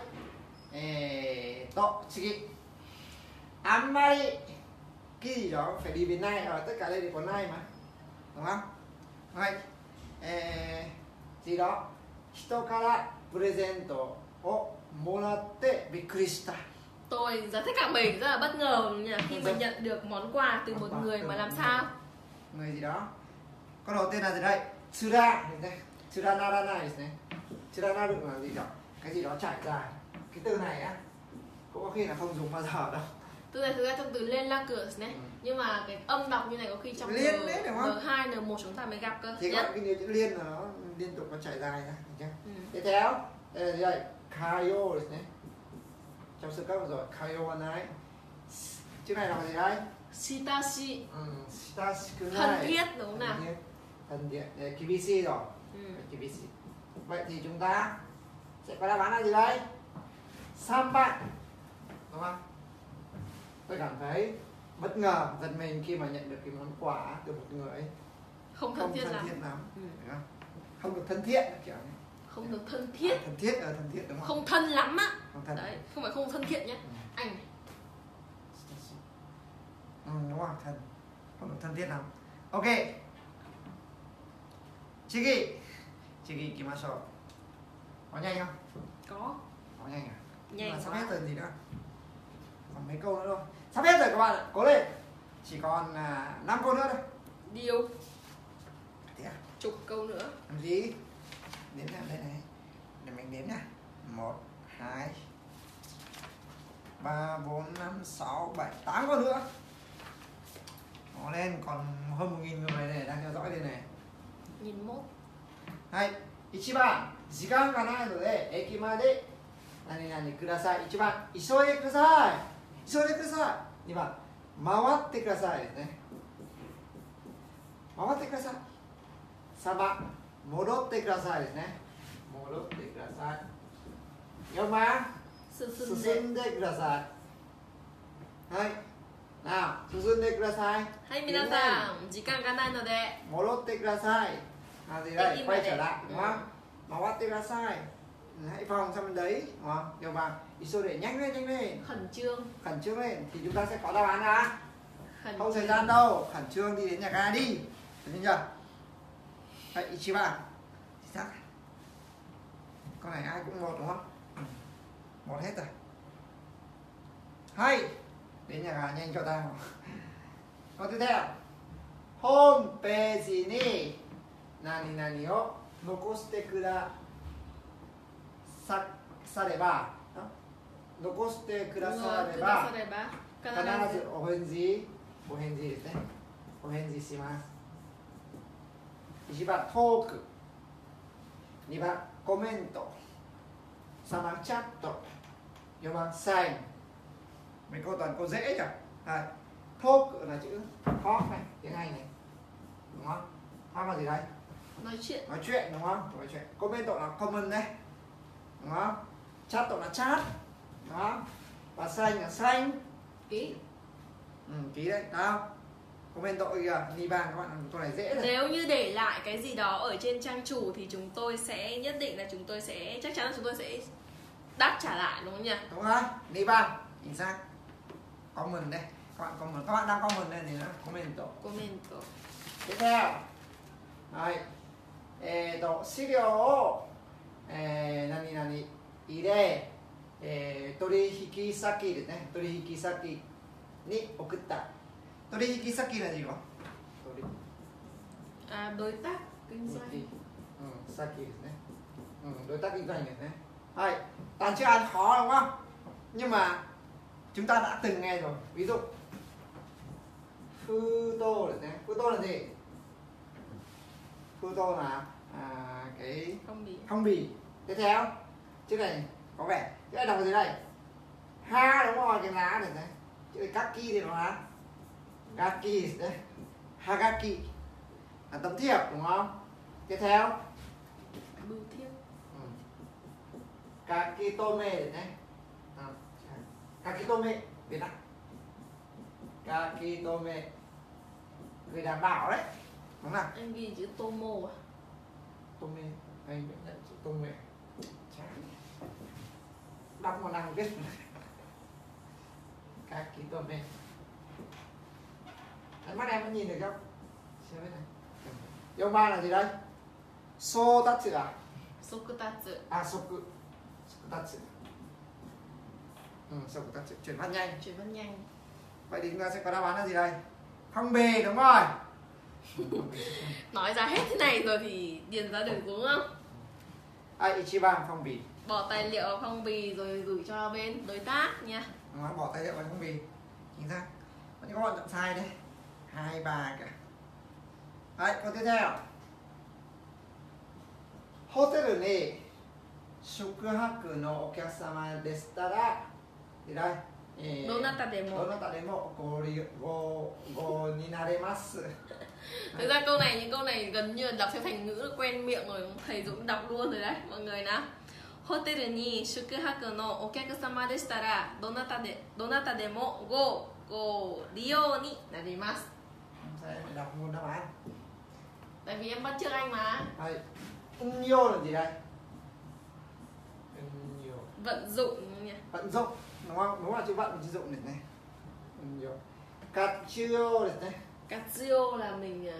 Ê, to, chigi. Ammari cái gì đó phải đi bên này rồi, tất cả đây đều có này mà, đúng không? Hai. Ê, gì đó. Hito kara presento o moratte bikurishita. Tôi rất thích cả mình, rất là bất ngờ nhỉ? Khi mà Rất- nhận được món quà từ Món một quà người từ mà một làm người. sao? Người gì đó. Câu đầu tiên là gì đây? Tsura. Tsura naranai này. Tsura naru là gì đó? Cái gì đó trải dài. Cái từ này á cũng có khi là không dùng bao giờ đâu. Từ này thực ra trong từ lên la cửa này. Ừ. Nhưng mà cái âm đọc như này có khi trong Liên đấy, đúng không? N hai, N một chúng ta mới gặp cơ. Thì Nhất. gọi cái điều chữ liên là nó liên tục nó trải dài ra, được chưa? Ừ. Tiếp theo, đây là gì đây? Kayo này. trong sơ cấp rồi kayowanai. Chữ này là gì đấy? Shitashi. Ừ, shitashikurai. Thân thiết đúng không nào? Thân thiết. Thân thiết. Đây, kibishi rồi. Ừ. Kibishi. Vậy thì chúng ta sẽ có đáp án là gì đây? Sam bạn. Đúng không? Tôi cảm thấy bất ngờ, giật mình khi mà nhận được cái món quà từ một người Không thân không thiết thân lắm. thiết lắm. Ừ. Đúng không? Không được thân thiết kiểu như. Không được thân thiết. À, thân thiết là thân thiết đúng không? Không thân lắm á. Không thân. Đấy, không phải không thân thiện nhé. Ừ. Anh. Ừ, đúng không? Thân. Không được thân thiết lắm. Ok. Chigi. Chigi ikimashou. Có nhanh không? Có. Có nhanh à? Nhanh Nhưng mà sắp quá. hết rồi gì nữa? Còn mấy câu nữa thôi. Sắp hết rồi các bạn ạ. Cố lên. Chỉ còn à, năm câu nữa thôi. Điều. Thế à? Chục câu nữa. Làm gì? Đếm nào đây này. Để mình đếm nha. Một, hai, ba, bốn, năm, sáu, bảy, tám câu nữa. Cố lên, còn hơn một nghìn người này đang theo dõi đây này. Nhìn mốt. Hai, ichiban, jikan ga nai no de, eki made nani nani kudasai. Ichiban, isoide kudasai. Isoide kudasai. Ni ban, mawatte kudasai desu ne. Mawatte kudasai. Sa ban, modotte kudasai desu ne. Modotte kudasai. Nhớ mà. Susinde kudasai. Hai. Nào, susinde kudasai. Hai minasan, jikan ga nai no de. Modotte kudasai. À gì đây? Quay trở lại đúng Ừ. không? Mawatte kudasai. Hãy vòng sang bên đấy, đúng không? Nhiều bằng. Iso để nhanh lên, nhanh lên. Khẩn trương. Khẩn trương lên thì chúng ta sẽ có đáp án đã. Khẩn Không thời trương. gian đâu, khẩn trương đi đến nhà ga đi. Được chưa? Đấy, Ichiban. Chính xác. Con này ai cũng một đúng không? Ừ. Một hết rồi. Hay. Đến nhà ga nhanh cho tao. Câu tiếp theo. Homepage ni nani nani o nokoshite kura sa sareba. Đó. Nokoshite kura sareba. Kudasareba. Kanazu ohenji ohenji desu ne. Ohenji shimasu. いちばんトーク、にばんコメント、さんばんチャット、よんばんサイン. Mấy câu toàn câu dễ nhỉ? Đây. Talk là chữ talk này, tiếng Anh này. Đúng không? Talk là gì đây? Nói chuyện. Nói chuyện đúng không? Nói chuyện. Comment là comment đây. Đúng không? Chat là chat. Đúng không? Và sign là sign. Ký. Ừ, ký đấy, thấy không? Comment kìa, ni bàn các bạn làm câu này dễ rồi. Nếu như để lại cái gì đó ở trên trang chủ thì chúng tôi sẽ nhất định là chúng tôi sẽ chắc chắn là chúng tôi sẽ đáp trả lại, đúng không nhỉ? Đúng rồi, ni bàn, chính xác. Comment đây, các bạn comment, các bạn đang comment đây thì nó comment. Comment. Tiếp theo. Đây. えーと資料を、えー、何々入れ、えー、取引先ですね。取引先に送った。取引先là gì đó? À, đối tác kinh doanh. Ừ, sakiですね. Ừ, đối tác kinh doanh này đấy. Hay, toàn chữ Hàn khó đúng không? Nhưng mà chúng ta đã từng nghe rồi. Ví dụ Futo đấy này. Futo là gì? Futo là à, cái Phong bì. phong bì. Tiếp theo chữ này có vẻ chữ này đọc gì đây? Ha đúng không? Cái lá này đấy. Chữ này kaki thì nó là gaki đấy. Hagaki là tấm thiệp đúng không? Tiếp theo Bưu thiếp. ừ. Kakitome đấy. À, Kakitome Việt Nam. Kakitome người đảm bảo đấy. Đúng không? Anh ghi chữ Tomo à? Tome, anh nhận chữ Tome. Chán. Đọc một năng biết. Kakitome. Ánh mắt em có nhìn được không? Xem biết này. Dòng ba là gì đây? Sotatsu à? Sokutatsu. À, soku. Sokutatsu. Ừ, sokutatsu. Chuyển phát nhanh. Chuyển phát nhanh. Vậy thì chúng ta sẽ có đáp án là gì đây? Phong bì, đúng rồi. Nói ra hết thế này rồi thì điền ra được đúng không? À, Ichiban phong bì. Bỏ tài liệu vào phong bì rồi gửi cho bên đối tác nha. Nó bỏ tài liệu vào phong bì. Chính xác. Vẫn có bọn chọn sai đấy. Hai, ba cả. Đấy, câu tiếp theo. Hotel ni shokuhaku no okyakusama deshita ra gì đây? Donata demo. Donata demo go go go ninaremasu. Thực ra câu này những câu này gần như là đọc theo thành ngữ quen miệng rồi, thầy Dũng đọc luôn rồi đấy mọi người nào. Hotel ni shukuhaku no okyakusama deshitara donata de donata demo go go ryo ni narimasu. Sẽ đọc luôn đáp án. Tại vì em bắt chước anh mà. Đây. Unyo là gì đây? Unyo. Vận dụng nhỉ? Vận dụng, đúng không? Đúng là chữ vận chữ dụng này này. Unyo. Katsuyo này này. Katsuyo là mình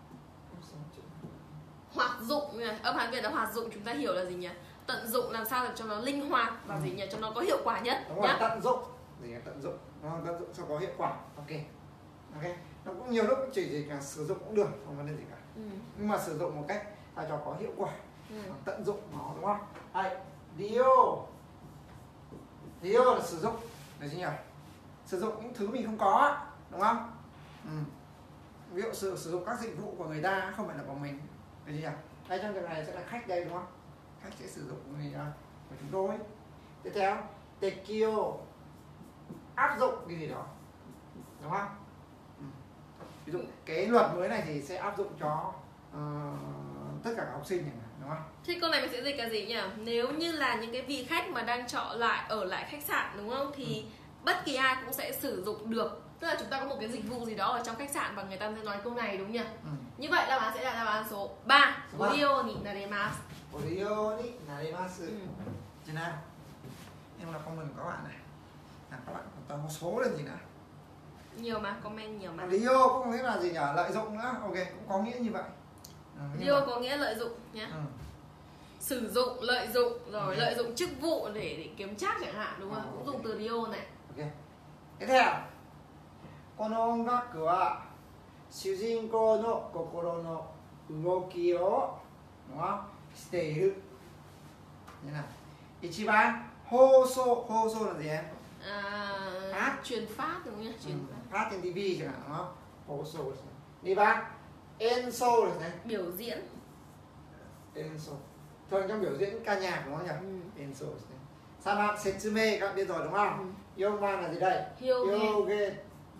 hoạt dụng nha. Âm Hán Việt là hoạt dụng, chúng ta hiểu là gì nhỉ? Tận dụng làm sao để cho nó linh hoạt và ừ. gì nhỉ? Cho nó có hiệu quả nhất. Đúng rồi, tận dụng. Gì là tận dụng? Đúng không? Tận dụng cho có hiệu quả. Ok. Ok. Nó cũng nhiều lúc chỉ chỉ cả sử dụng cũng được, không vấn đề gì cả. Ừ. Nhưng mà sử dụng một cách là cho có hiệu quả. Ừ. Tận dụng nó, đúng không? Đây, Dio. Dio là sử dụng, được chưa nhỉ? Sử dụng những thứ mình không có, đúng không? Ừ. Ví dụ sử, sử dụng các dịch vụ của người ta không phải là của mình, được chưa nhỉ? Đây trong trường này sẽ là khách đây, đúng không? Khách sẽ sử dụng của, của chúng tôi. Tiếp theo, Tekio, áp dụng cái gì đó, đúng không? Ừ. Ví dụ cái luật mới này thì sẽ áp dụng cho uh, tất cả các học sinh, đúng không? Thế câu này mình sẽ dịch là gì nhỉ? Nếu như là những cái vị khách mà đang trọ lại ở lại khách sạn, đúng không? Thì ừ. bất kỳ ai cũng sẽ sử dụng được. Tức là chúng ta có một cái dịch vụ gì đó ở trong khách sạn và người ta sẽ nói câu này, đúng nhỉ? Ừ. Như vậy đáp án sẽ là đáp án số ba. Gorio ni naremasu. Gorio ni naremasu. Ừ. Thế nào? Em là comment của các bạn này. À, các bạn toàn một số là gì nào? Nhiều mà, comment nhiều mà. Rio cũng có nghĩa là gì nhỉ? Lợi dụng nữa. Ok, cũng có nghĩa như vậy. Ừ, Rio có nghĩa lợi dụng nhé. Ừ. Sử dụng, lợi dụng, rồi okay. lợi dụng chức vụ để, để kiếm trác chẳng hạn, đúng không? À, cũng okay. dùng từ Rio này. Ok. Tiếp theo. Kono ongaku wa shujinkou no kokoro no ugoki o, đúng không? Shiteiru. Như nào? Ichiban hoso, hoso là gì em? À, phát truyền phát, đúng không? Truyền ừ, phát. phát trên tivi chẳng hạn, đúng không? Hoso. Đi ba. Enso là gì? Biểu diễn. Enso. Thường trong biểu diễn ca nhạc, đúng không nhỉ? Ừ. Enso. Sama setsume các bạn biết rồi, đúng không? Ừ. Yoman là gì đây? Hyogen.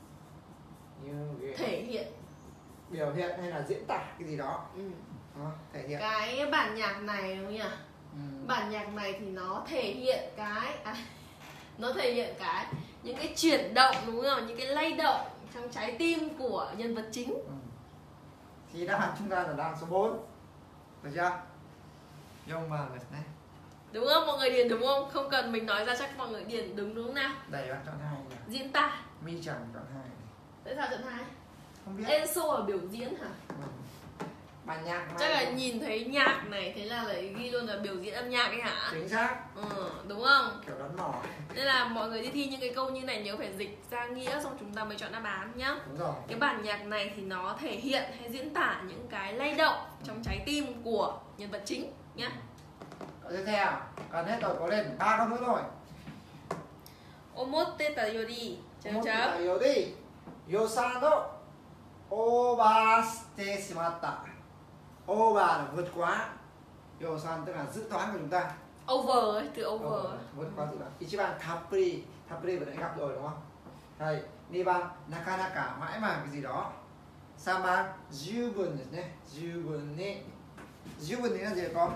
Thể hiện, biểu hiện hay là diễn tả cái gì đó. Ừ. Đó, thể hiện. Cái bản nhạc này, đúng không nhỉ? Ừ. Bản nhạc này thì nó thể hiện cái à, nó thể hiện cái những cái chuyển động, đúng không? Những cái lay động trong trái tim của nhân vật chính. Ừ. Thì đáp án chúng ta là đáp án số bốn, được chưa? Dùng vào này. Đúng không? Mọi người điền đúng không? Không cần mình nói ra chắc mọi người điền đúng, đúng không nào? Đây bạn chọn hai nhỉ? Diễn tả. Mi chẳng chọn hai. Tại sao chọn hai? Không biết. Enso là biểu diễn hả? Ừ. Bản nhạc chắc là nhìn thấy nhạc này thế là lại ghi luôn là biểu diễn âm nhạc ấy hả? Chính xác. Ừ, đúng không? Kiểu đoán mò. Nên là mọi người đi thi những cái câu như này nhớ phải dịch ra nghĩa xong chúng ta mới chọn đáp án nhá. Đúng rồi. Cái bản nhạc này thì nó thể hiện hay diễn tả những cái lay động trong trái tim của nhân vật chính nhá. Câu tiếp theo, cần hết rồi, có lên ba câu nữa rồi. Omotteta yori chấm chấm. Omotteta yori yosan no overshite shimatta. Over là vượt quá. Yosan tức là dự toán của chúng ta. Over ấy, từ over. over vượt quá dự toán. Ichiban tappuri, tappuri vừa nãy gặp rồi đúng không? Đây, niban nakanaka mãi màng cái gì đó. Saban jubun này, jubun ni. Jubun ni là gì con?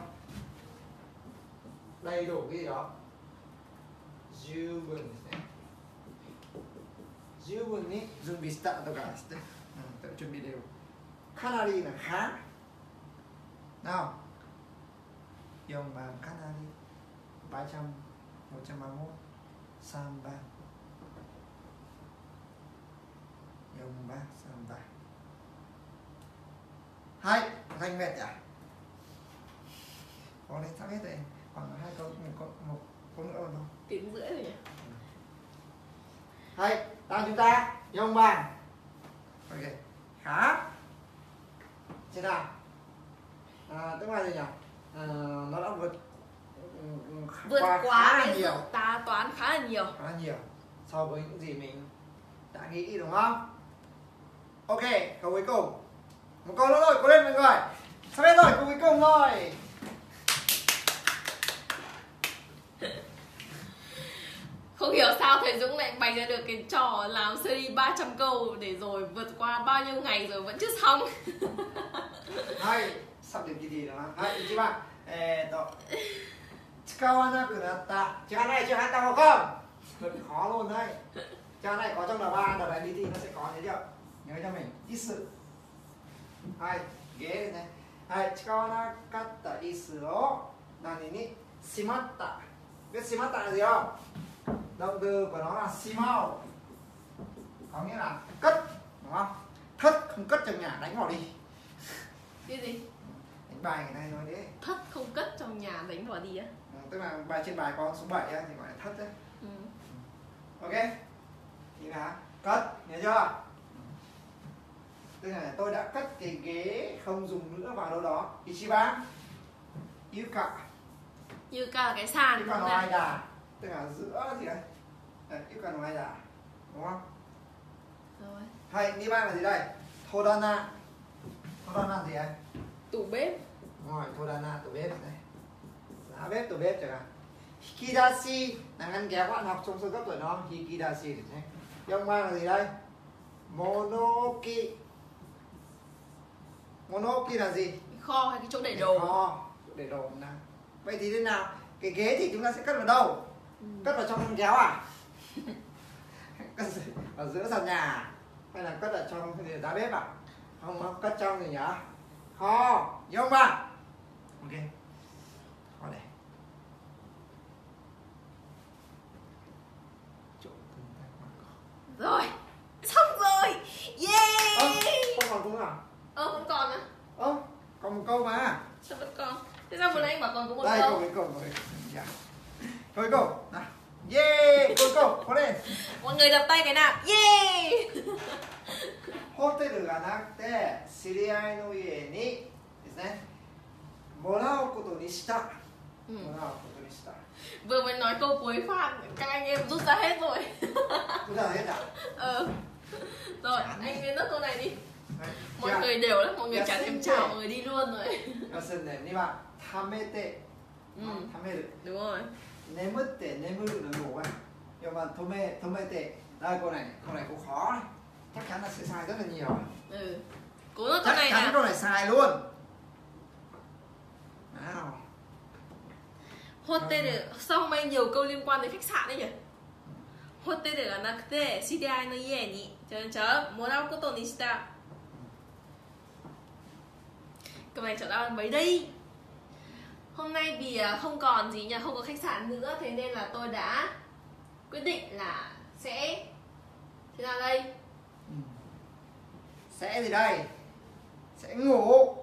Đầy đủ cái gì đó. Jubun này. Jubun ni junbishita to ka shite. Tự chuẩn bị đều. Kanari là khá. Nào. Dùng bằng kanari. ba trăm, một trăm ba mươi mốt, samba. Dùng ba, samba. Hai, thành mệt à? Có đến sắp hết rồi. Còn hai câu, một câu, một câu nữa không? Tiếng rưỡi rồi nhỉ? Hay, đang chúng ta dùng bằng. Ok, khá. Thế nào? À, tức là gì nhỉ? À, nó đã vượt vượt quá, quá khá là cái nhiều. dự tá toán khá là nhiều. Khá là nhiều so với những gì mình đã nghĩ, đúng không? Ok, câu cuối cùng. Một câu nữa rồi, cố lên mọi người. Sắp hết rồi, câu cuối cùng rồi. Không Không hiểu sao thầy Dũng lại bày ra được cái trò làm series ba trăm câu để rồi vượt qua bao nhiêu ngày rồi vẫn chưa xong. はい、さて聞いていいかな。はい、一番、えーと、使わなくなった。chữ này chữ hát đọc không? Rất khó luôn đấy. Chữ này có trong đầu ba, đầu này đi thi nó sẽ có thế chưa? Nhớ cho mình. Ít sự. Hai, ghế này. Hai, 使わなかった椅子を何にしまった。Biết しまった là gì không? Động từ của nó là しまう. Có nghĩa là cất, đúng không? Thất không cất trong nhà, đánh vào đi. Cái gì? Đánh bài người này nói thế. Thất không cất trong nhà đánh vào đi á? Ừ, tức là bài trên bài có số bảy á, thì gọi là thất đấy. Ừ. Ok. Thì là cất, nhớ chưa? Tức là tôi đã cất cái ghế không dùng nữa vào đâu đó. Ichiban Yuka. Yuka là cái sàn. Yuka no aida. Tức là giữa gì đấy? Đấy, Yuka no aida. Đúng không? Rồi. Hay, Niban là gì đây? Todana. Todana là gì đấy? Tủ bếp. Đúng rồi, Todana, tủ bếp này. Giá bếp, tủ bếp chẳng hạn. Hikidashi là ngăn kéo các bạn học trong sơ cấp rồi nó. Hikidashi thì thế. Yongma là gì đây? Monoki. Monoki là gì? Cái kho hay cái chỗ để đồ? Kho, chỗ để đồ nào. Vậy thì thế nào? Cái ghế thì chúng ta sẽ cất vào đâu? Ừ. Cất vào trong ngăn kéo à? Cất ở giữa sàn nhà à? Hay là cất ở trong giá bếp à? Không, cất trong gì nhỉ? Kho, Yongma. Ok. Kho này. Rồi, xong rồi. Yeah. Ơ, không còn cũng à? Ơ, vẫn còn á? Ơ, còn một câu mà. Sao vẫn còn? Thế sao vừa nãy anh bảo còn có một đây, câu? Đây, câu cuối cùng rồi. Dạ. Câu cuối cùng. Nào. Yeah, cuối cùng, có lên. Mọi người đập tay cái nào. Yeah. ホテルがなくて知り合いの家にですねもらうことにした、 ừ. もらうことにした Vừa mới nói câu cuối phát các anh em rút ra hết rồi. Rút ra hết à? Ờ. Rồi, anh lên nốt câu này đi. Đấy. Mọi Dạ. người đều lắm, mọi người Dạ, chả xin thèm chào. chào mọi người đi luôn rồi. 要するににばんためて、 ừ. ためる Đúng rồi. 眠って眠るlà ngủ à. Nhưng mà 止め止めて đây câu này câu này câu khó này. Chắc chắn là sẽ sai rất là nhiều. Ừ. Cố nốt câu Chắc này chắn nào. câu này sai luôn. Nào. Hotel, sao hôm nay nhiều câu liên quan đến khách sạn đấy nhỉ? Hotel ga nakute shirai no ie ni chấm chấm morau koto ni shita. Câu này chọn đáp án mấy đây? Hôm nay vì không còn gì nhỉ, không có khách sạn nữa, thế nên là tôi đã quyết định là sẽ thế nào đây? Ừ. Sẽ gì đây? Sẽ ngủ.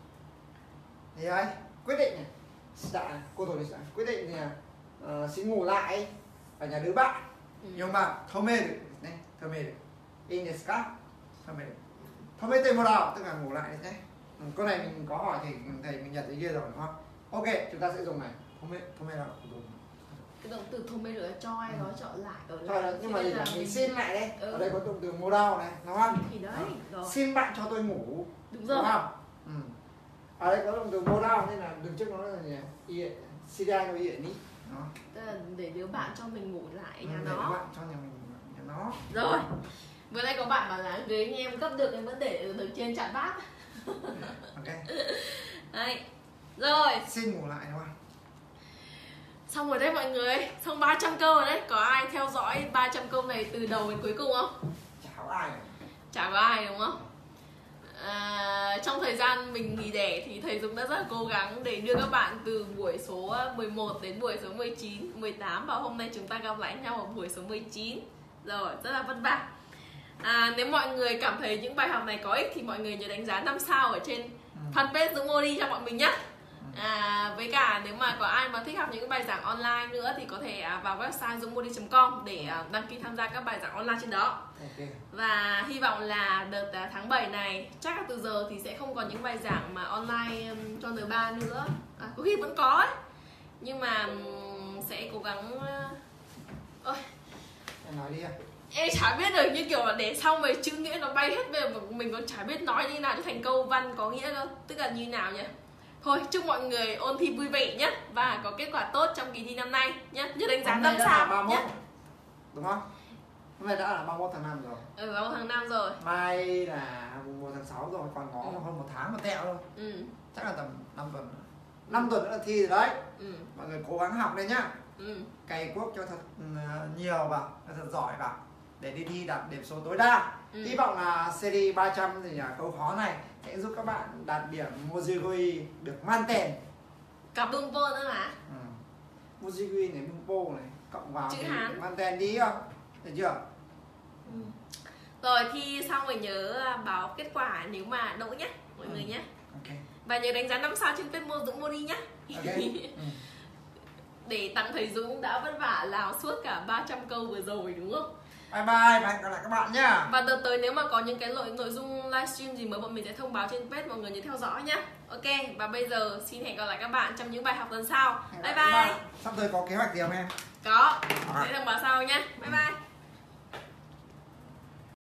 Thì đây, quyết định này. Dạ, cô tổ này quyết định thì là uh, sẽ ngủ lại ở nhà đứa bạn. Ừ. Nhưng mà tomeru này, tomeru. In desu ka? Tomeru. Tomete morau tức là ngủ lại đấy. Ừ, câu này mình có hỏi thì thầy mình nhận thấy kia rồi đúng không? Ok, chúng ta sẽ dùng này. Tome tomeru. Cái động từ thome rửa cho ai đó chọn lại ở Thôi lại. đó, nhưng mà gì là mình xin lại đây. Ừ. Ở đây có động từ morau này, đúng không? Thì đấy, rồi. Xin bạn cho tôi ngủ. Đúng rồi. Đúng không? Ừ. Ở đây có động từ morau nên là đứng trước nó là gì? Ie, shirai no ie ni. Đó. Tức là để đứa bạn cho mình ngủ lại ở nhà Ừ, để nó. bạn cho nhà mình nhà nó. Rồi. Vừa nãy có bạn bảo là ghế anh em cấp được em vẫn để ở trên chặn bát. Ok. Đấy. Rồi. Xin ngủ lại đúng không? Xong rồi đấy mọi người. Xong ba trăm câu rồi đấy. Có ai theo dõi ba trăm câu này từ đầu đến cuối cùng không? Chả có ai. Chả có ai đúng không? À, trong thời gian mình nghỉ đẻ thì thầy Dũng đã rất là cố gắng để đưa các bạn từ buổi số mười một đến buổi số mười chín, mười tám và hôm nay chúng ta gặp lại nhau ở buổi số mười chín. Rồi, rất là vất vả. À, nếu mọi người cảm thấy những bài học này có ích thì mọi người nhớ đánh giá năm sao ở trên fanpage Dũng Modi cho bọn mình nhé. À, với cả nếu mà có ai mà thích học những bài giảng online nữa thì có thể vào website dungmodi chấm com để đăng ký tham gia các bài giảng online trên đó. Okay. Và hy vọng là đợt tháng bảy này chắc là từ giờ thì sẽ không còn những bài giảng mà online cho N ba nữa. À, có khi vẫn có ấy. Nhưng mà sẽ cố gắng. Ôi, Em nói đi à. Em chả biết được, như kiểu là để xong mấy chữ nghĩa nó bay hết về, mình còn chả biết nói như nào cho thành câu văn có nghĩa đâu. Tức là như nào nhỉ? Thôi, chúc mọi người ôn thi vui vẻ nhé và có kết quả tốt trong kỳ thi năm nay nhé. Nhớ đánh giá năm sao nhé. đúng không? Hôm nay đã là ba mươi mốt tháng năm rồi. Ừ, ba mươi mốt tháng năm rồi. Mai là mùng một tháng sáu rồi, còn có Ừ. hơn một tháng mà tẹo thôi. Ừ. Chắc là tầm năm tuần nữa. năm tuần nữa là thi rồi đấy. Ừ. Mọi người cố gắng học lên nhá. Ừ. Cày cuốc cho thật uh, nhiều vào, cho thật giỏi vào để đi thi đạt điểm số tối đa. Ừ. Hy vọng là series ba trăm thì là câu khó này sẽ giúp các bạn đạt điểm Mojigui được man tiền. Cả bưng vô nữa mà. Ừ. Mojigui này, bung po này cộng vào Chữ thì Hán. man tiền đi không? Được chưa? Ừ. Rồi thi xong rồi nhớ báo kết quả nếu mà đỗ nhé mọi Ừ. người nhé. Ok. Và nhớ đánh giá năm sao trên page Mo Dũng Moni nhé. Ok. Ừ. Để tặng thầy Dũng đã vất vả làm suốt cả ba trăm câu vừa rồi đúng không? Bye bye, và hẹn gặp lại các bạn nhá. Và đợt tới nếu mà có những cái nội nội dung livestream gì mới bọn mình sẽ thông báo trên page, mọi người nhớ theo dõi nhá. Ok, và bây giờ xin hẹn gặp lại các bạn trong những bài học lần sau. Bye bye. Sắp tới có kế hoạch gì không em? Có, À. sẽ thông báo sau nhé. Bye bye.